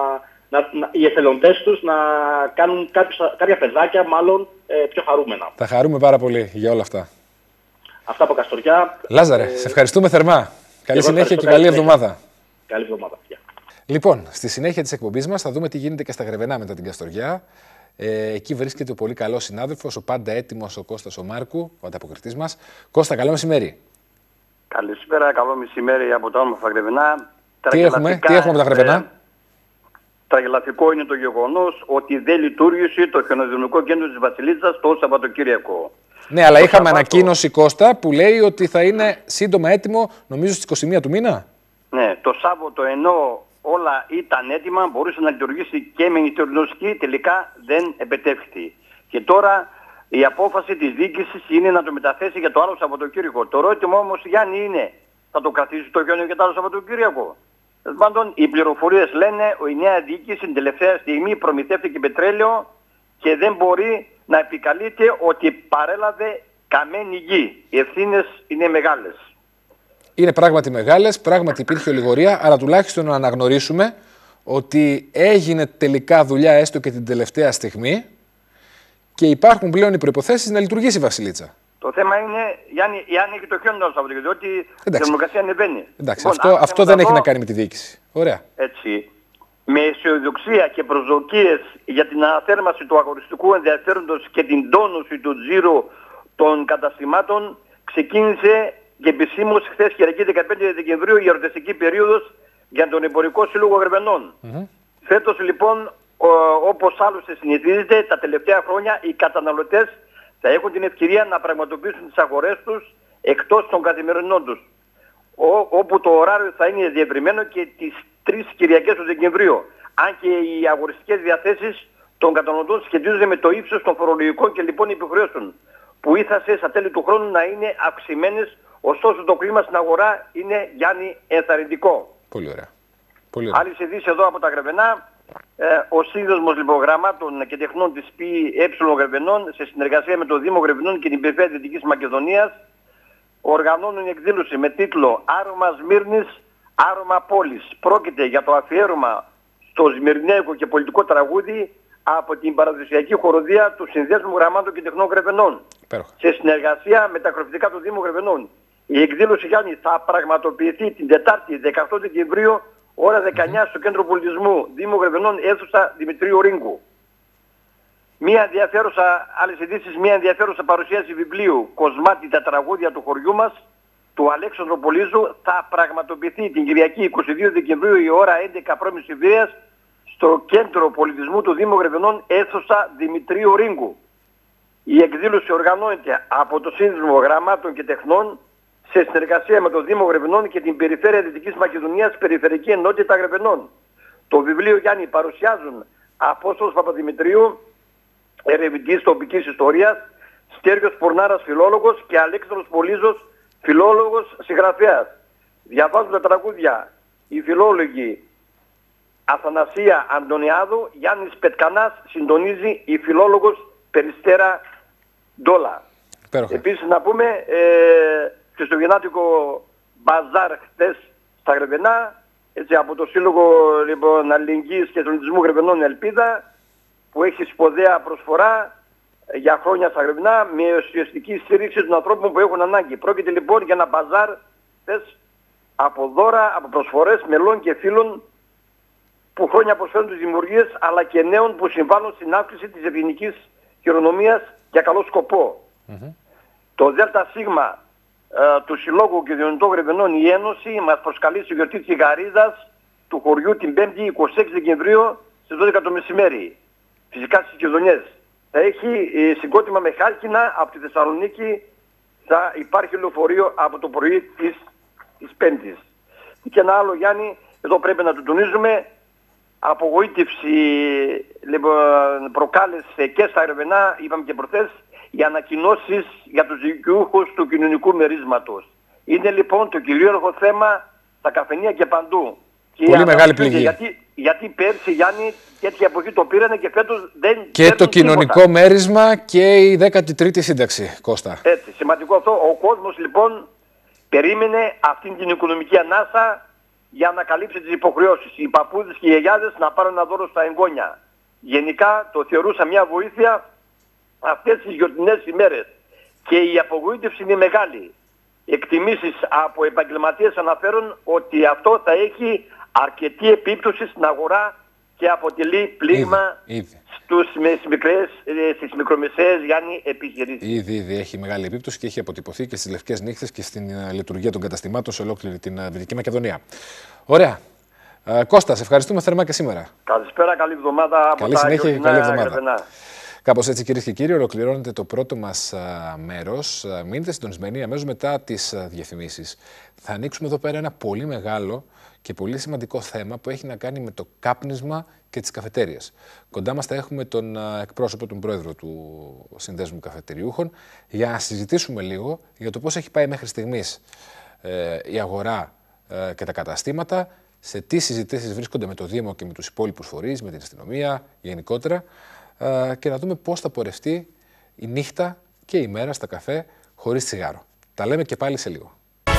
οι εθελοντές τους να κάνουν κάποια παιδάκια μάλλον πιο χαρούμενα. Θα χαρούμε πάρα πολύ για όλα αυτά. Αυτά από Καστοριά. Λάζαρε, σε ευχαριστούμε θερμά. Καλή συνέχεια και καλή εβδομάδα. Καλή εβδομάδα. Λοιπόν, στη συνέχεια της εκπομπής μας θα δούμε τι γίνεται και στα Γρεβενά μετά την Καστοριά. Εκεί βρίσκεται ο πολύ καλός συνάδελφος, ο πάντα έτοιμος ο Κώστας ο Μάρκου, ο ανταποκριτής μας. Κώστα, καλό μεσημέρι. Καλησπέρα, καλό μεσημέρι από τα όμορφα Γρεβενά. Τι έχουμε από τα Γρεβενά? Τραγελαφικό είναι το γεγονός ότι δεν λειτουργήσε το χιονοδρομικό κέντρο της Βασιλίτσας το Σαββατοκύριακο. Ναι, αλλά είχαμε ανακοίνωση, Κώστα, που λέει ότι θα είναι σύντομα έτοιμο, νομίζω στις 21 του μήνα. Ναι, το Σάββατο ενώ όλα ήταν έτοιμα, μπορούσε να λειτουργήσει και με νυχτερινόσκη, τελικά δεν επετεύχθη. Και τώρα η απόφαση της διοίκησης είναι να το μεταθέσει για το άλλο Σαββατοκύριακο. Το ερώτημα όμως, Γιάννη, είναι θα το κρατήσει το χιόνιο για το άλλο Σαββατοκύριακο? Πάντων, οι πληροφορίες λένε ότι η νέα διοίκηση την τελευταία στιγμή προμηθεύτηκε πετρέλαιο και δεν μπορεί να επικαλείται ότι παρέλαβε καμένη γη. Οι ευθύνες είναι μεγάλες. Είναι πράγματι μεγάλες, πράγματι υπήρχε ολιγορία, αλλά τουλάχιστον να αναγνωρίσουμε ότι έγινε τελικά δουλειά έστω και την τελευταία στιγμή και υπάρχουν πλέον οι προϋποθέσεις να λειτουργήσει η Βασιλίτσα. Το θέμα είναι, Γιάννη, αν έχει το χιόνιο το Σαββατοκύριακο, διότι η θερμοκρασία ανεβαίνει. Εντάξει, λοιπόν, αυτό δεν έχει να κάνει με τη διοίκηση. Ωραία. Έτσι. Με αισιοδοξία και προσδοκίες για την αναθέρμανση του αγοριστικού ενδιαφέροντος και την τόνωση του τζίρου των καταστημάτων, ξεκίνησε και επισήμως χθες Κυριακή 15 Δεκεμβρίου η εορταστική περίοδος για τον Εμπορικό Σύλλογο Γρεβενών. Φέτος λοιπόν, όπως άλλωστε συνηθίζεται, τα τελευταία χρόνια οι καταναλωτές θα έχουν την ευκαιρία να πραγματοποιήσουν τις αγορές τους εκτός των καθημερινών τους, όπου το ωράριο θα είναι διευρυμένο και τις 3 Κυριακές του Δεκεμβρίου. Αν και οι αγοριστικές διαθέσεις των καταναλωτών σχετίζονται με το ύψος των φορολογικών και λοιπόν υποχρεώσεων, που ήθασε στα τέλη του χρόνου να είναι αυξημένες, ωστόσο το κλίμα στην αγορά είναι, Γιάννη, ενθαρρυντικό. Πολύ ωραία. Πολύ ωραία. Άλλη ειδήσεις εδώ από τα Γρεβενά. Ο Σύνδεσμος Λιπογραμμάτων και Τεχνών της ΠΕ Γρεβενών, σε συνεργασία με το Δήμο Γρεβενών και την Περιφέρεια Δυτικής Μακεδονίας, οργανώνουν εκδήλωση με τίτλο «Άρωμα Σμύρνης, άρωμα πόλης». Πρόκειται για το αφιέρωμα στο σμυρνέικο και πολιτικό τραγούδι από την παραδοσιακή χοροδία του Συνδέσμου Γραμμάτων και Τεχνών Γρεβενών, σε συνεργασία με τα χορευτικά του Δήμου Γρεβενών. Η εκδήλωση, Γιάννη, θα πραγματοποιηθεί την Τετάρτη 18 Δεκεμβρίου, ώρα 19 στο Κέντρο Πολιτισμού Δήμου Γρεβενών, αίθουσα Δημητρίου Ρίγκου. Μια ενδιαφέρουσα παρουσίαση βιβλίου «Κοσμάτι, τα τραγούδια του χωριού μας» του Αλέξανδρου Πολύζου θα πραγματοποιηθεί την Κυριακή 22 Δεκεμβρίου η ώρα 11 π.μ. στο Κέντρο Πολιτισμού του Δήμου Γρεβενών, αίθουσα Δημητρίου Ρίγκου. Η εκδήλωση οργανώνεται από το Σύνδεσμο Γραμμάτων και Τεχνών σε συνεργασία με το Δήμο Γρεβενών και την Περιφέρεια Δυτικής Μακεδονίας, Περιφερειακή Ενότητα Γρεβενών. Το βιβλίο, Γιάννη, παρουσιάζουν Απόστολος Παπαδημητρίου, ερευνητής τοπικής ιστορίας, Στέργιος Πορνάρας, φιλόλογος, και Αλέξανδρος Πολύζος, φιλόλογος συγγραφέας. Διαβάζουν τα τραγούδια οι φιλόλογοι Αθανασία Αντωνιάδου, Γιάννης Πετκανάς, συντονίζει η φιλόλογος Περιστέρα Ντόλα. Επίσης να πούμε χριστουγεννάτικο μπαζάρ χτες στα Γρεβενά, έτσι, από το Σύλλογο λοιπόν, Αλληλεγγύης και Εθελοντισμού Γρεβενών Ελπίδα, που έχει σπουδαία προσφορά για χρόνια στα Γρεβενά με ουσιαστική στήριξη των ανθρώπων που έχουν ανάγκη. Πρόκειται λοιπόν για ένα μπαζάρ χτες από δώρα, από προσφορές μελών και φίλων που χρόνια προσφέρουν τις δημιουργίες, αλλά και νέων που συμβάλλουν στην αύξηση της ελληνικής χειρονομίας για καλό σκοπό. Το ΔΣ του Συλλόγου Κοινωνικών Γρεβενών, η Ένωση, μας προσκαλεί στη γιορτή της Γαρίδας του χωριού την 5η 26 Δεκεμβρίου στις 12 το μεσημέρι. Φυσικά στις Κεδονιές. Θα έχει συγκρότημα με χάλκινα από τη Θεσσαλονίκη, θα υπάρχει λεωφορείο από το πρωί της Πέμπτης. Και ένα άλλο, Γιάννη, εδώ πρέπει να το τονίζουμε, απογοήτευση λοιπόν, προκάλεσε και στα Γρεβενά, είπαμε και προχθές, οι ανακοινώσεις για τους δικαιούχους του κοινωνικού μερίσματος. Είναι λοιπόν το κυρίαρχο θέμα στα καφενεία και παντού. Πολύ μεγάλη πληγή. Γιατί πέρσι, Γιάννη, τέτοια εποχή το πήρανε και φέτος δεν και το κοινωνικό τίποτα. Μέρισμα και η 13η σύνταξη, Κώστα. Έτσι, σημαντικό αυτό. Ο κόσμος λοιπόν περίμενε αυτήν την οικονομική ανάσα για να καλύψει τις υποχρεώσεις. Οι παππούδες και οι γιαγιάδες να πάρουν ένα δώρο στα εγγόνια. Γενικά το θεωρούσα μια βοήθεια αυτές τις γιορτινές ημέρες. Και η απογοήτευση είναι μεγάλη. Εκτιμήσεις από επαγγελματίες αναφέρουν ότι αυτό θα έχει αρκετή επίπτωση στην αγορά και αποτελεί πλήγμα στις μικρομεσαίες, Γιάννη, επιχειρήσεις. Ήδη έχει μεγάλη επίπτωση και έχει αποτυπωθεί και στις Λευκές Νύχτες και στην λειτουργία των καταστημάτων σε ολόκληρη την Δυτική Μακεδονία. Ωραία. Κώστα, σε ευχαριστούμε θερμά και σήμερα. Καλησπέρα, καλή εβδομάδα. Καλή συνέχεια και καλή εβδομάδα. Κάπως έτσι, κυρίες και κύριοι, ολοκληρώνεται το πρώτο μας μέρος. Μείνετε συντονισμένοι, αμέσως μετά τις διαφημίσεις. Θα ανοίξουμε εδώ πέρα ένα πολύ μεγάλο και πολύ σημαντικό θέμα που έχει να κάνει με το κάπνισμα και τις καφετέριες. Κοντά μας θα έχουμε τον εκπρόσωπο, τον πρόεδρο του Συνδέσμου Καφετεριούχων, για να συζητήσουμε λίγο για το πώς έχει πάει μέχρι στιγμής η αγορά και τα καταστήματα, σε τι συζητήσεις βρίσκονται με το Δήμο και με τους υπόλοιπους φορείς, με την αστυνομία γενικότερα, και να δούμε πώς θα πορευτεί η νύχτα και η μέρα στα καφέ χωρίς τσιγάρο. Τα λέμε και πάλι σε λίγο.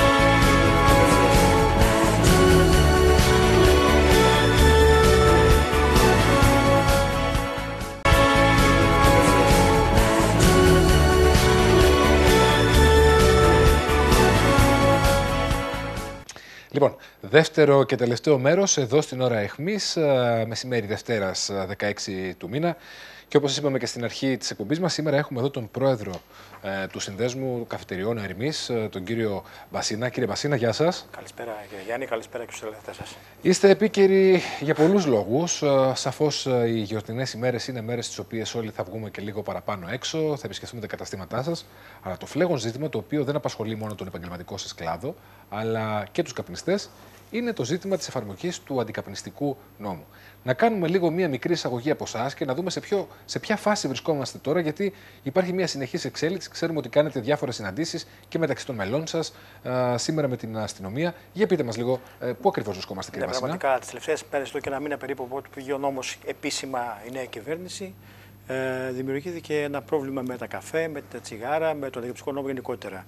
Λοιπόν, δεύτερο και τελευταίο μέρος εδώ στην ώρα αιχμής, μεσημέρι Δευτέρας 16 του μήνα. Και όπως είπαμε και στην αρχή της εκπομπής μας, σήμερα έχουμε εδώ τον πρόεδρο του Συνδέσμου Καφετεριών Ερμής, τον κύριο Μπασίνα. Κύριε Μπασίνα, γεια σας. Καλησπέρα κύριε Γιάννη, καλησπέρα και στους ελεύθερους σας. Είστε επίκαιροι για πολλούς λόγους. Σαφώς οι γιορτινές ημέρες είναι μέρες στις οποίες όλοι θα βγούμε και λίγο παραπάνω έξω, θα επισκεφθούμε τα καταστήματά σας. Αλλά το φλέγον ζήτημα, το οποίο δεν απασχολεί μόνο τον επαγγελματικό σας κλάδο, αλλά και τους καπνιστές, είναι το ζήτημα της εφαρμογής του αντικαπνιστικού νόμου. Να κάνουμε λίγο μία μικρή εισαγωγή από εσάς και να δούμε σε ποια φάση βρισκόμαστε τώρα, γιατί υπάρχει μία συνεχής εξέλιξη. Ξέρουμε ότι κάνετε διάφορες συναντήσεις και μεταξύ των μελών σας, σήμερα με την αστυνομία. Για πείτε μας λίγο πού ακριβώς βρισκόμαστε, κύριε Μπασίνα. Πραγματικά, τις τελευταίες μέρες, εδώ και ένα μήνα περίπου, από που πήγε ο νόμος επίσημα η νέα κυβέρνηση, δημιουργήθηκε ένα πρόβλημα με τα καφέ, με τα τσιγάρα, με τον αντικαπνιστικό νόμο γενικότερα.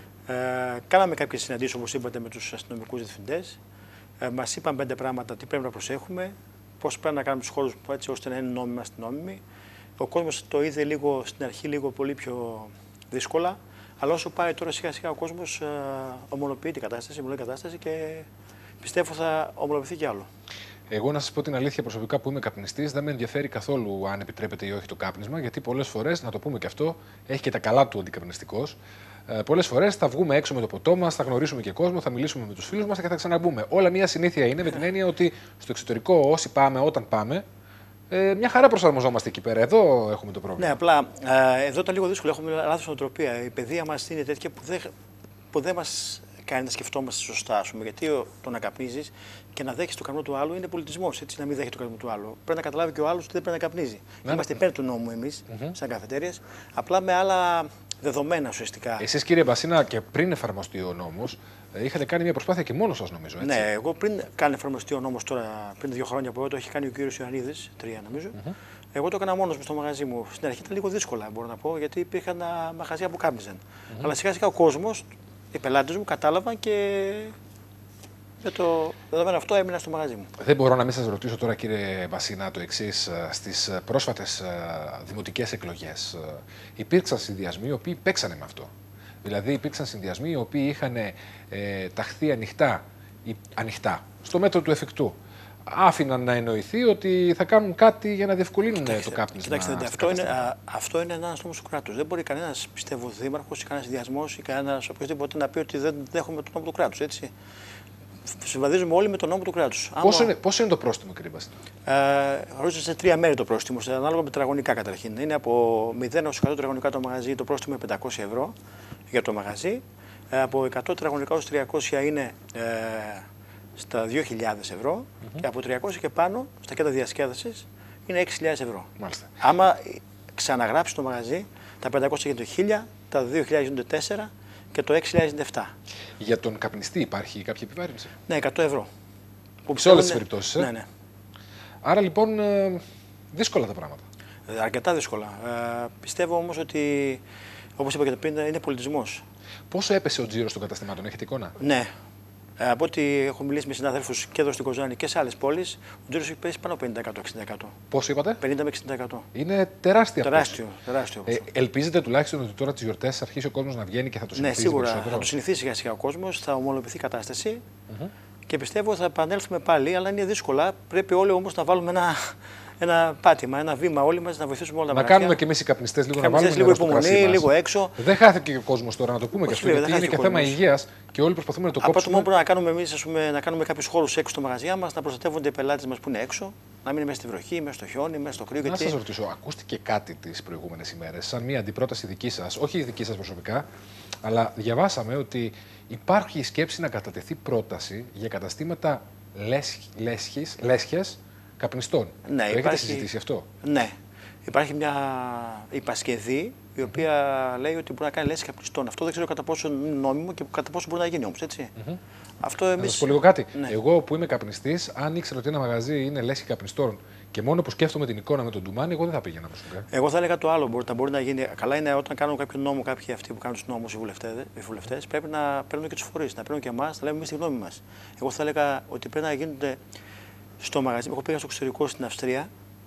Κάναμε κάποιες συναντήσεις, όπως είπατε, με τους αστυνομικούς διευθυντές. Μας είπαν 5 πράγματα τι πρέπει να προσέχουμε, πώς πρέπει να κάνουμε τους χώρους έτσι ώστε να είναι νόμιμοι αστυνόμιμοι. Ο κόσμος το είδε λίγο στην αρχή λίγο πολύ πιο δύσκολα, αλλά όσο πάει τώρα σιγά σιγά ο κόσμος ομολοποιεί την κατάσταση και πιστεύω θα ομολογηθεί κι άλλο. Εγώ να σας πω την αλήθεια, προσωπικά που είμαι καπνιστής, δεν με ενδιαφέρει καθόλου αν επιτρέπεται ή όχι το κάπνισμα, γιατί πολλές φορές, να το πούμε και αυτό, έχει και τα καλά του αντικαπνιστικός. Πολλές φορές θα βγούμε έξω με το ποτό μας, θα γνωρίσουμε και κόσμο, θα μιλήσουμε με τους φίλους μας και θα ξαναμπούμε. Όλα μια συνήθεια είναι, με την έννοια ότι στο εξωτερικό, όσοι πάμε, όταν πάμε, μια χαρά προσαρμοζόμαστε εκεί πέρα. Εδώ έχουμε το πρόβλημα. Ναι, απλά εδώ ήταν λίγο δύσκολο. Έχουμε λάθος νοοτροπία. Η παιδεία μας είναι τέτοια που δεν μας κάνει να σκεφτόμαστε σωστά. Γιατί το να καπνίζεις και να δέχεις το καπνό του άλλου είναι πολιτισμός. Έτσι, να μην δέχει το καπνό του άλλου. Πρέπει να καταλάβει και ο άλλος ότι δεν πρέπει να καπνίζει. Είμαστε υπέρ του νόμου εμείς, σαν καφετέριες, απλά με άλλα δεδομένα ουσιαστικά. Εσείς, κύριε Μπασίνα, και πριν εφαρμοστεί ο νόμος, είχατε κάνει μια προσπάθεια και μόνος σας, νομίζω. Έτσι. Ναι, εγώ πριν κάνει εφαρμοστεί ο νόμος τώρα, πριν 2 χρόνια από εδώ, το έχει κάνει ο κύριος Ιωαννίδης, 3 νομίζω. Εγώ το έκανα μόνος μου στο μαγαζί μου. Στην αρχή ήταν λίγο δύσκολα, μπορώ να πω, γιατί υπήρχαν μαγαζιά που κάπνιζαν. Αλλά σιγά σιγά ο κόσμος, οι πελάτες μου κατάλαβαν και με το δεδομένο αυτό έμεινα στο μαγαζί μου. Δεν μπορώ να μην σας ρωτήσω τώρα, κύριε Μπασίνα, το εξής. Στις πρόσφατες δημοτικές εκλογές υπήρξαν συνδυασμοί οι οποίοι παίξανε με αυτό. Δηλαδή υπήρξαν συνδυασμοί οι οποίοι είχαν ταχθεί ανοιχτά, στο μέτρο του εφικτού. Άφηναν να εννοηθεί ότι θα κάνουν κάτι για να διευκολύνουν το κάπνισμα. Κοιτάξτε, αυτό είναι ένας νόμος του κράτους. Δεν μπορεί κανένας, πιστεύω, δήμαρχος ή κανένας συνδυασμός ή κανένας οποιοδήποτε να πει ότι δεν δέχομαι τον νόμο του κράτους. Έτσι. Συμβαδίζουμε όλοι με τον νόμο του κράτους. Πόσο είναι το πρόστιμο, κύριε Μπασίνα? Χωρίζεται σε 3 μέρη το πρόστιμο, ανάλογα με τετραγωνικά καταρχήν. Είναι από 0 έως 100 τετραγωνικά το μαγαζί, το πρόστιμο είναι 500 ευρώ για το μαγαζί. Από 100 τετραγωνικά έως 300 είναι στα 2.000 ευρώ και από 300 και πάνω στα κέντρα διασκέδασης είναι 6.000 ευρώ. Μάλιστα. Άμα ξαναγράψει το μαγαζί, τα 500 γίνονται 1.000, τα 2.000 γίνονται 4 και το 6.000 είναι 7. Για τον καπνιστή υπάρχει κάποια επιβάρυνση? Ναι, 100 ευρώ. Σε όλες τις περιπτώσεις. Ναι, ναι. Άρα λοιπόν δύσκολα τα πράγματα. Αρκετά δύσκολα. Πιστεύω όμως ότι, όπως είπα και πριν, είναι πολιτισμός. Πόσο έπεσε ο τζίρος των καταστημάτων, έχετε εικόνα? Ναι. Από ό,τι έχω μιλήσει με συναδέλφους και εδώ στην Κοζάνη και σε άλλες πόλεις, ο τζίρος έχει πέσει πάνω από 50%-60%. Πόσο είπατε? 50 με 60%. Είναι τεράστια. Τεράστιο. Ελπίζετε τουλάχιστον ότι τώρα τις γιορτές αρχίσει ο κόσμος να βγαίνει και θα το συνηθίσει? Ναι, σίγουρα περισσότερο. θα το συνηθίσει σιγά σιγά ο κόσμος, θα ομολογηθεί η κατάσταση και πιστεύω θα επανέλθουμε πάλι, αλλά είναι δύσκολα. Πρέπει όλοι όμως να βάλουμε ένα πάτημα, ένα βήμα όλοι μας, να βοηθήσουμε όλα τα μαγαζιά. Να κάνουμε και εμείς οι καπνιστές λίγο να βάλουμε λίγο υπομονή, λίγο έξω. Δεν χάθηκε ο κόσμος τώρα, να το πούμε και αυτό, γιατί είναι και θέμα υγείας και όλοι προσπαθούμε να το κόψουμε. Από το μόνο που να κάνουμε εμείς, να κάνουμε κάποιους χώρους έξω στο μαγαζιά μας, να προστατεύονται οι πελάτες μας που είναι έξω, να μην είναι μέσα στη βροχή, μέσα στο χιόνι, μέσα στο κρύο. Να σας ρωτήσω, ακούστηκε κάτι τις προηγούμενες ημέρες, σαν μια αντιπρόταση δική σας, όχι η δική σας προσωπικά, αλλά διαβάσαμε ότι υπάρχει η σκέψη να κατατεθεί πρόταση για καταστήματα λέσχες καπνιστών. Ναι, το έχετε συζητήσει αυτό? Ναι. Υπάρχει μια υπασχεδή η οποία λέει ότι μπορεί να κάνει λέσχη καπνιστών. Αυτό δεν ξέρω κατά πόσο είναι νόμιμο και κατά πόσο μπορεί να γίνει όμως, έτσι. Αυτό εμείς... Να σας πω λίγο κάτι. Ναι. Εγώ που είμαι καπνιστής, αν ήξερα ότι ένα μαγαζί είναι λέσχη καπνιστών και μόνο που σκέφτομαι την εικόνα με τον ντουμάνι, εγώ δεν θα πήγαινα προσωπικά. Εγώ θα έλεγα το άλλο. Μπορεί να γίνει. Καλά είναι όταν κάνουν κάποιο νόμο, κάποιοι αυτοί που κάνουν του νόμους, οι βουλευτές, πρέπει να παίρνουν και τους φορείς, να παίρνουν και εμάς, να λέμε εμείς τη γνώμη μας. Εγώ θα έλεγα ότι πρέπει να γίνονται στο μαγαζί. Εγώ πήγα στο εξωτερικό στην Αυστρία,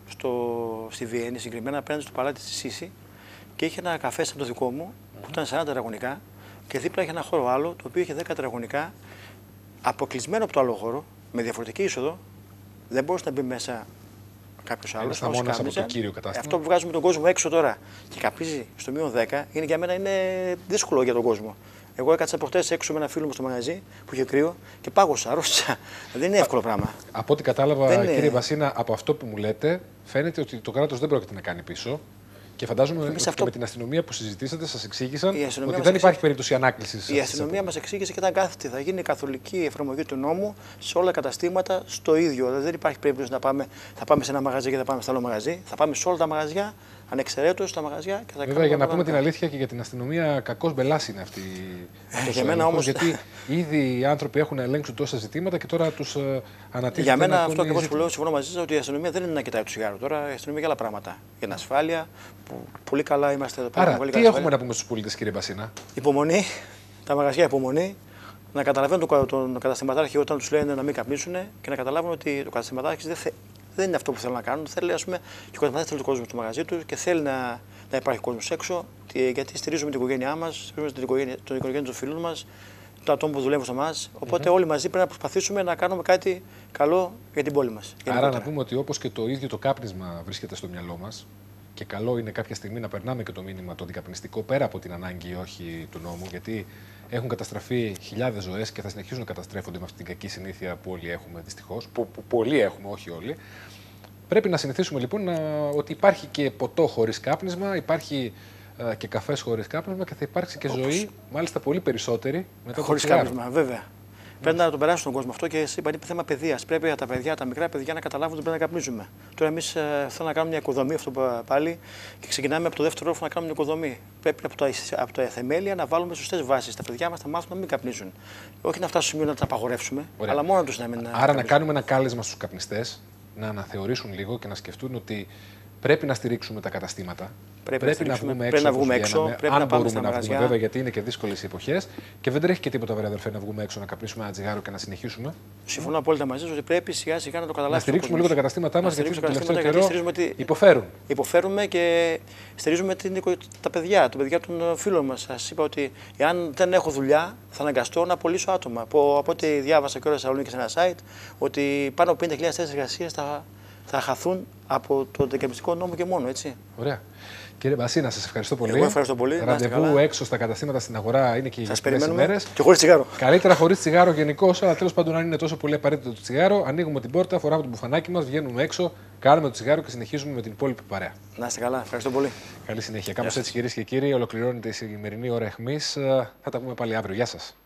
στη Βιέννη συγκεκριμένα, απέναντι στο παλάτι της Σύση και είχε ένα καφέ σαν το δικό μου που ήταν 40 τετραγωνικά και δίπλα είχε ένα χώρο άλλο το οποίο είχε 10 τετραγωνικά, αποκλεισμένο από το άλλο χώρο, με διαφορετική είσοδο. Δεν μπορούσε να μπει μέσα κάποιος άλλος. Είναι μόνος από το κύριο κατάστημα. Αυτό που βγάζουμε τον κόσμο έξω τώρα και καπνίζει στο μείον 10, για μένα είναι δύσκολο για τον κόσμο. Εγώ έκατσα προχτές έξω με ένα φίλο μου στο μαγαζί που είχε κρύο και πάγωσα, αρρώστησα. Δεν είναι εύκολο πράγμα. Από ό,τι κατάλαβα, κύριε Βασίνα, από αυτό που μου λέτε, φαίνεται ότι το κράτος δεν πρόκειται να κάνει πίσω. Και φαντάζομαι ότι και με την αστυνομία που συζητήσατε σας εξήγησαν ότι δεν υπάρχει περίπτωση ανάκλησης. Η αστυνομία μας εξήγησε και ήταν κάθετη. Θα γίνει καθολική εφαρμογή του νόμου σε όλα τα καταστήματα στο ίδιο. Δηλαδή δεν υπάρχει περίπτωση να θα πάμε σε ένα μαγαζί και θα πάμε σε άλλο μαγαζί. Θα πάμε σε όλα τα μαγαζιά, ανεξαιρέτως τα μαγαζιά και θα κάνουμε. Βέβαια, για να πούμε την αλήθεια και για την αστυνομία, κακός μπελάς είναι αυτή. Για μένα όμως. Γιατί ήδη οι άνθρωποι έχουν ελέγξει τόσα ζητήματα και τώρα τους ανατίθεται. Για μένα αυτό ακριβώς που λέω, συμφωνώ μαζί σας, ότι η αστυνομία δεν είναι να κοιτάει το τσιγάρο τώρα. Η αστυνομία για άλλα πράγματα. Για την ασφάλεια, που πολύ καλά είμαστε εδώ πέρα. Άρα, τι έχουμε να πούμε στους πολίτες, κύριε Μπασίνα? Υπομονή, τα μαγαζιά υπομονή. Να καταλαβαίνουν τον καταστηματάρχη όταν τους λένε να μην καπνίσουν και να καταλάβουν ότι το καταστηματάρχη δεν είναι αυτό που θέλουν να κάνουν. Θέλει, ας πούμε, και ο καταστηματάρχης θέλει τον κόσμο στο μαγαζί του και θέλει να υπάρχει κόσμος έξω. Γιατί στηρίζουμε την οικογένειά μας, στηρίζουμε την οικογένεια των φίλων μας, των ατόμων που δουλεύουν σε εμάς. Οπότε όλοι μαζί πρέπει να προσπαθήσουμε να κάνουμε κάτι καλό για την πόλη μας. Άρα να πούμε ότι όπως και το ίδιο το κάπνισμα βρίσκεται στο μυαλό μας, και καλό είναι κάποια στιγμή να περνάμε και το μήνυμα το αντικαπνιστικό πέρα από την ανάγκη όχι του νόμου, γιατί έχουν καταστραφεί χιλιάδες ζωές και θα συνεχίσουν να καταστρέφονται με αυτή την κακή συνήθεια που όλοι έχουμε δυστυχώς. Που πολλοί έχουμε, όχι όλοι. Πρέπει να συνηθίσουμε λοιπόν ότι υπάρχει και ποτό χωρίς κάπνισμα, υπάρχει και καφές χωρίς κάπνισμα και θα υπάρξει και ζωή, μάλιστα πολύ περισσότερη μετά το τσιγάρο. Χωρίς κάπνισμα, βέβαια. Πρέπει να το περάσουν τον κόσμο αυτό και είπα, είναι θέμα παιδείας. Πρέπει τα παιδιά, τα μικρά παιδιά να καταλάβουν ότι πρέπει να καπνίζουμε. Τώρα, εμείς θέλουμε να κάνουμε μια οικοδομή, αυτό πάλι, και ξεκινάμε από το δεύτερο όροφο να κάνουμε μια οικοδομή. Πρέπει από τα θεμέλια να βάλουμε σωστές βάσεις. Τα παιδιά μας θα μάθουν να μην καπνίζουν. Όχι να φτάσουμε στο σημείο να τα απαγορεύσουμε, αλλά μόνο τους να μην. Άρα, καπνίζουν. Να κάνουμε ένα κάλεσμα στους καπνιστές να αναθεωρήσουν λίγο και να σκεφτούν ότι πρέπει να στηρίξουμε τα καταστήματα. Πρέπει να βγούμε έξω. Αν μπορούμε να βγούμε, βέβαια, γιατί είναι και δύσκολες οι εποχές. Και δεν τρέχει και τίποτα, βέβαια, αδερφέ, να βγούμε έξω, να καπνίσουμε ένα τσιγάρο και να συνεχίσουμε. Συμφωνώ απόλυτα μαζί σας ότι πρέπει σιγά σιγά να το καταλάβουμε. Να στηρίξουμε λίγο τα καταστήματά μας, γιατί το τελευταίο καιρό υποφέρουν. Υποφέρουμε και στηρίζουμε τα παιδιά των φίλων μας. Σας είπα ότι αν δεν έχω δουλειά, θα αναγκαστώ να απολύσω άτομα. Από ό,τι διάβασα και όλα στα Θεσσαλονίκη σε ένα site, ότι πάνω από 50.000 θέσεις εργασίας θα χαθούν από το αντικαπνιστικό νόμο και μόνο, έτσι. Ωραία. Κύριε Μπασίνα, σας ευχαριστώ πολύ. Εγώ ευχαριστώ πολύ. Ραντεβού έξω στα καταστήματα στην αγορά είναι και για αυτές τις μέρες. Και χωρίς τσιγάρο. Καλύτερα χωρίς τσιγάρο γενικώς, αλλά τέλος πάντων, αν είναι τόσο πολύ απαραίτητο το τσιγάρο, ανοίγουμε την πόρτα, φοράμε το μπουφανάκι μας, βγαίνουμε έξω, κάνουμε το τσιγάρο και συνεχίζουμε με την υπόλοιπη παρέα. Να είστε καλά. Ευχαριστώ πολύ. Καλή συνέχεια. Κάπως έτσι, κυρίες και κύριοι, ολοκληρώνεται η σημερινή ώρα αιχμής. Θα τα πούμε πάλι αύριο. Γεια σας.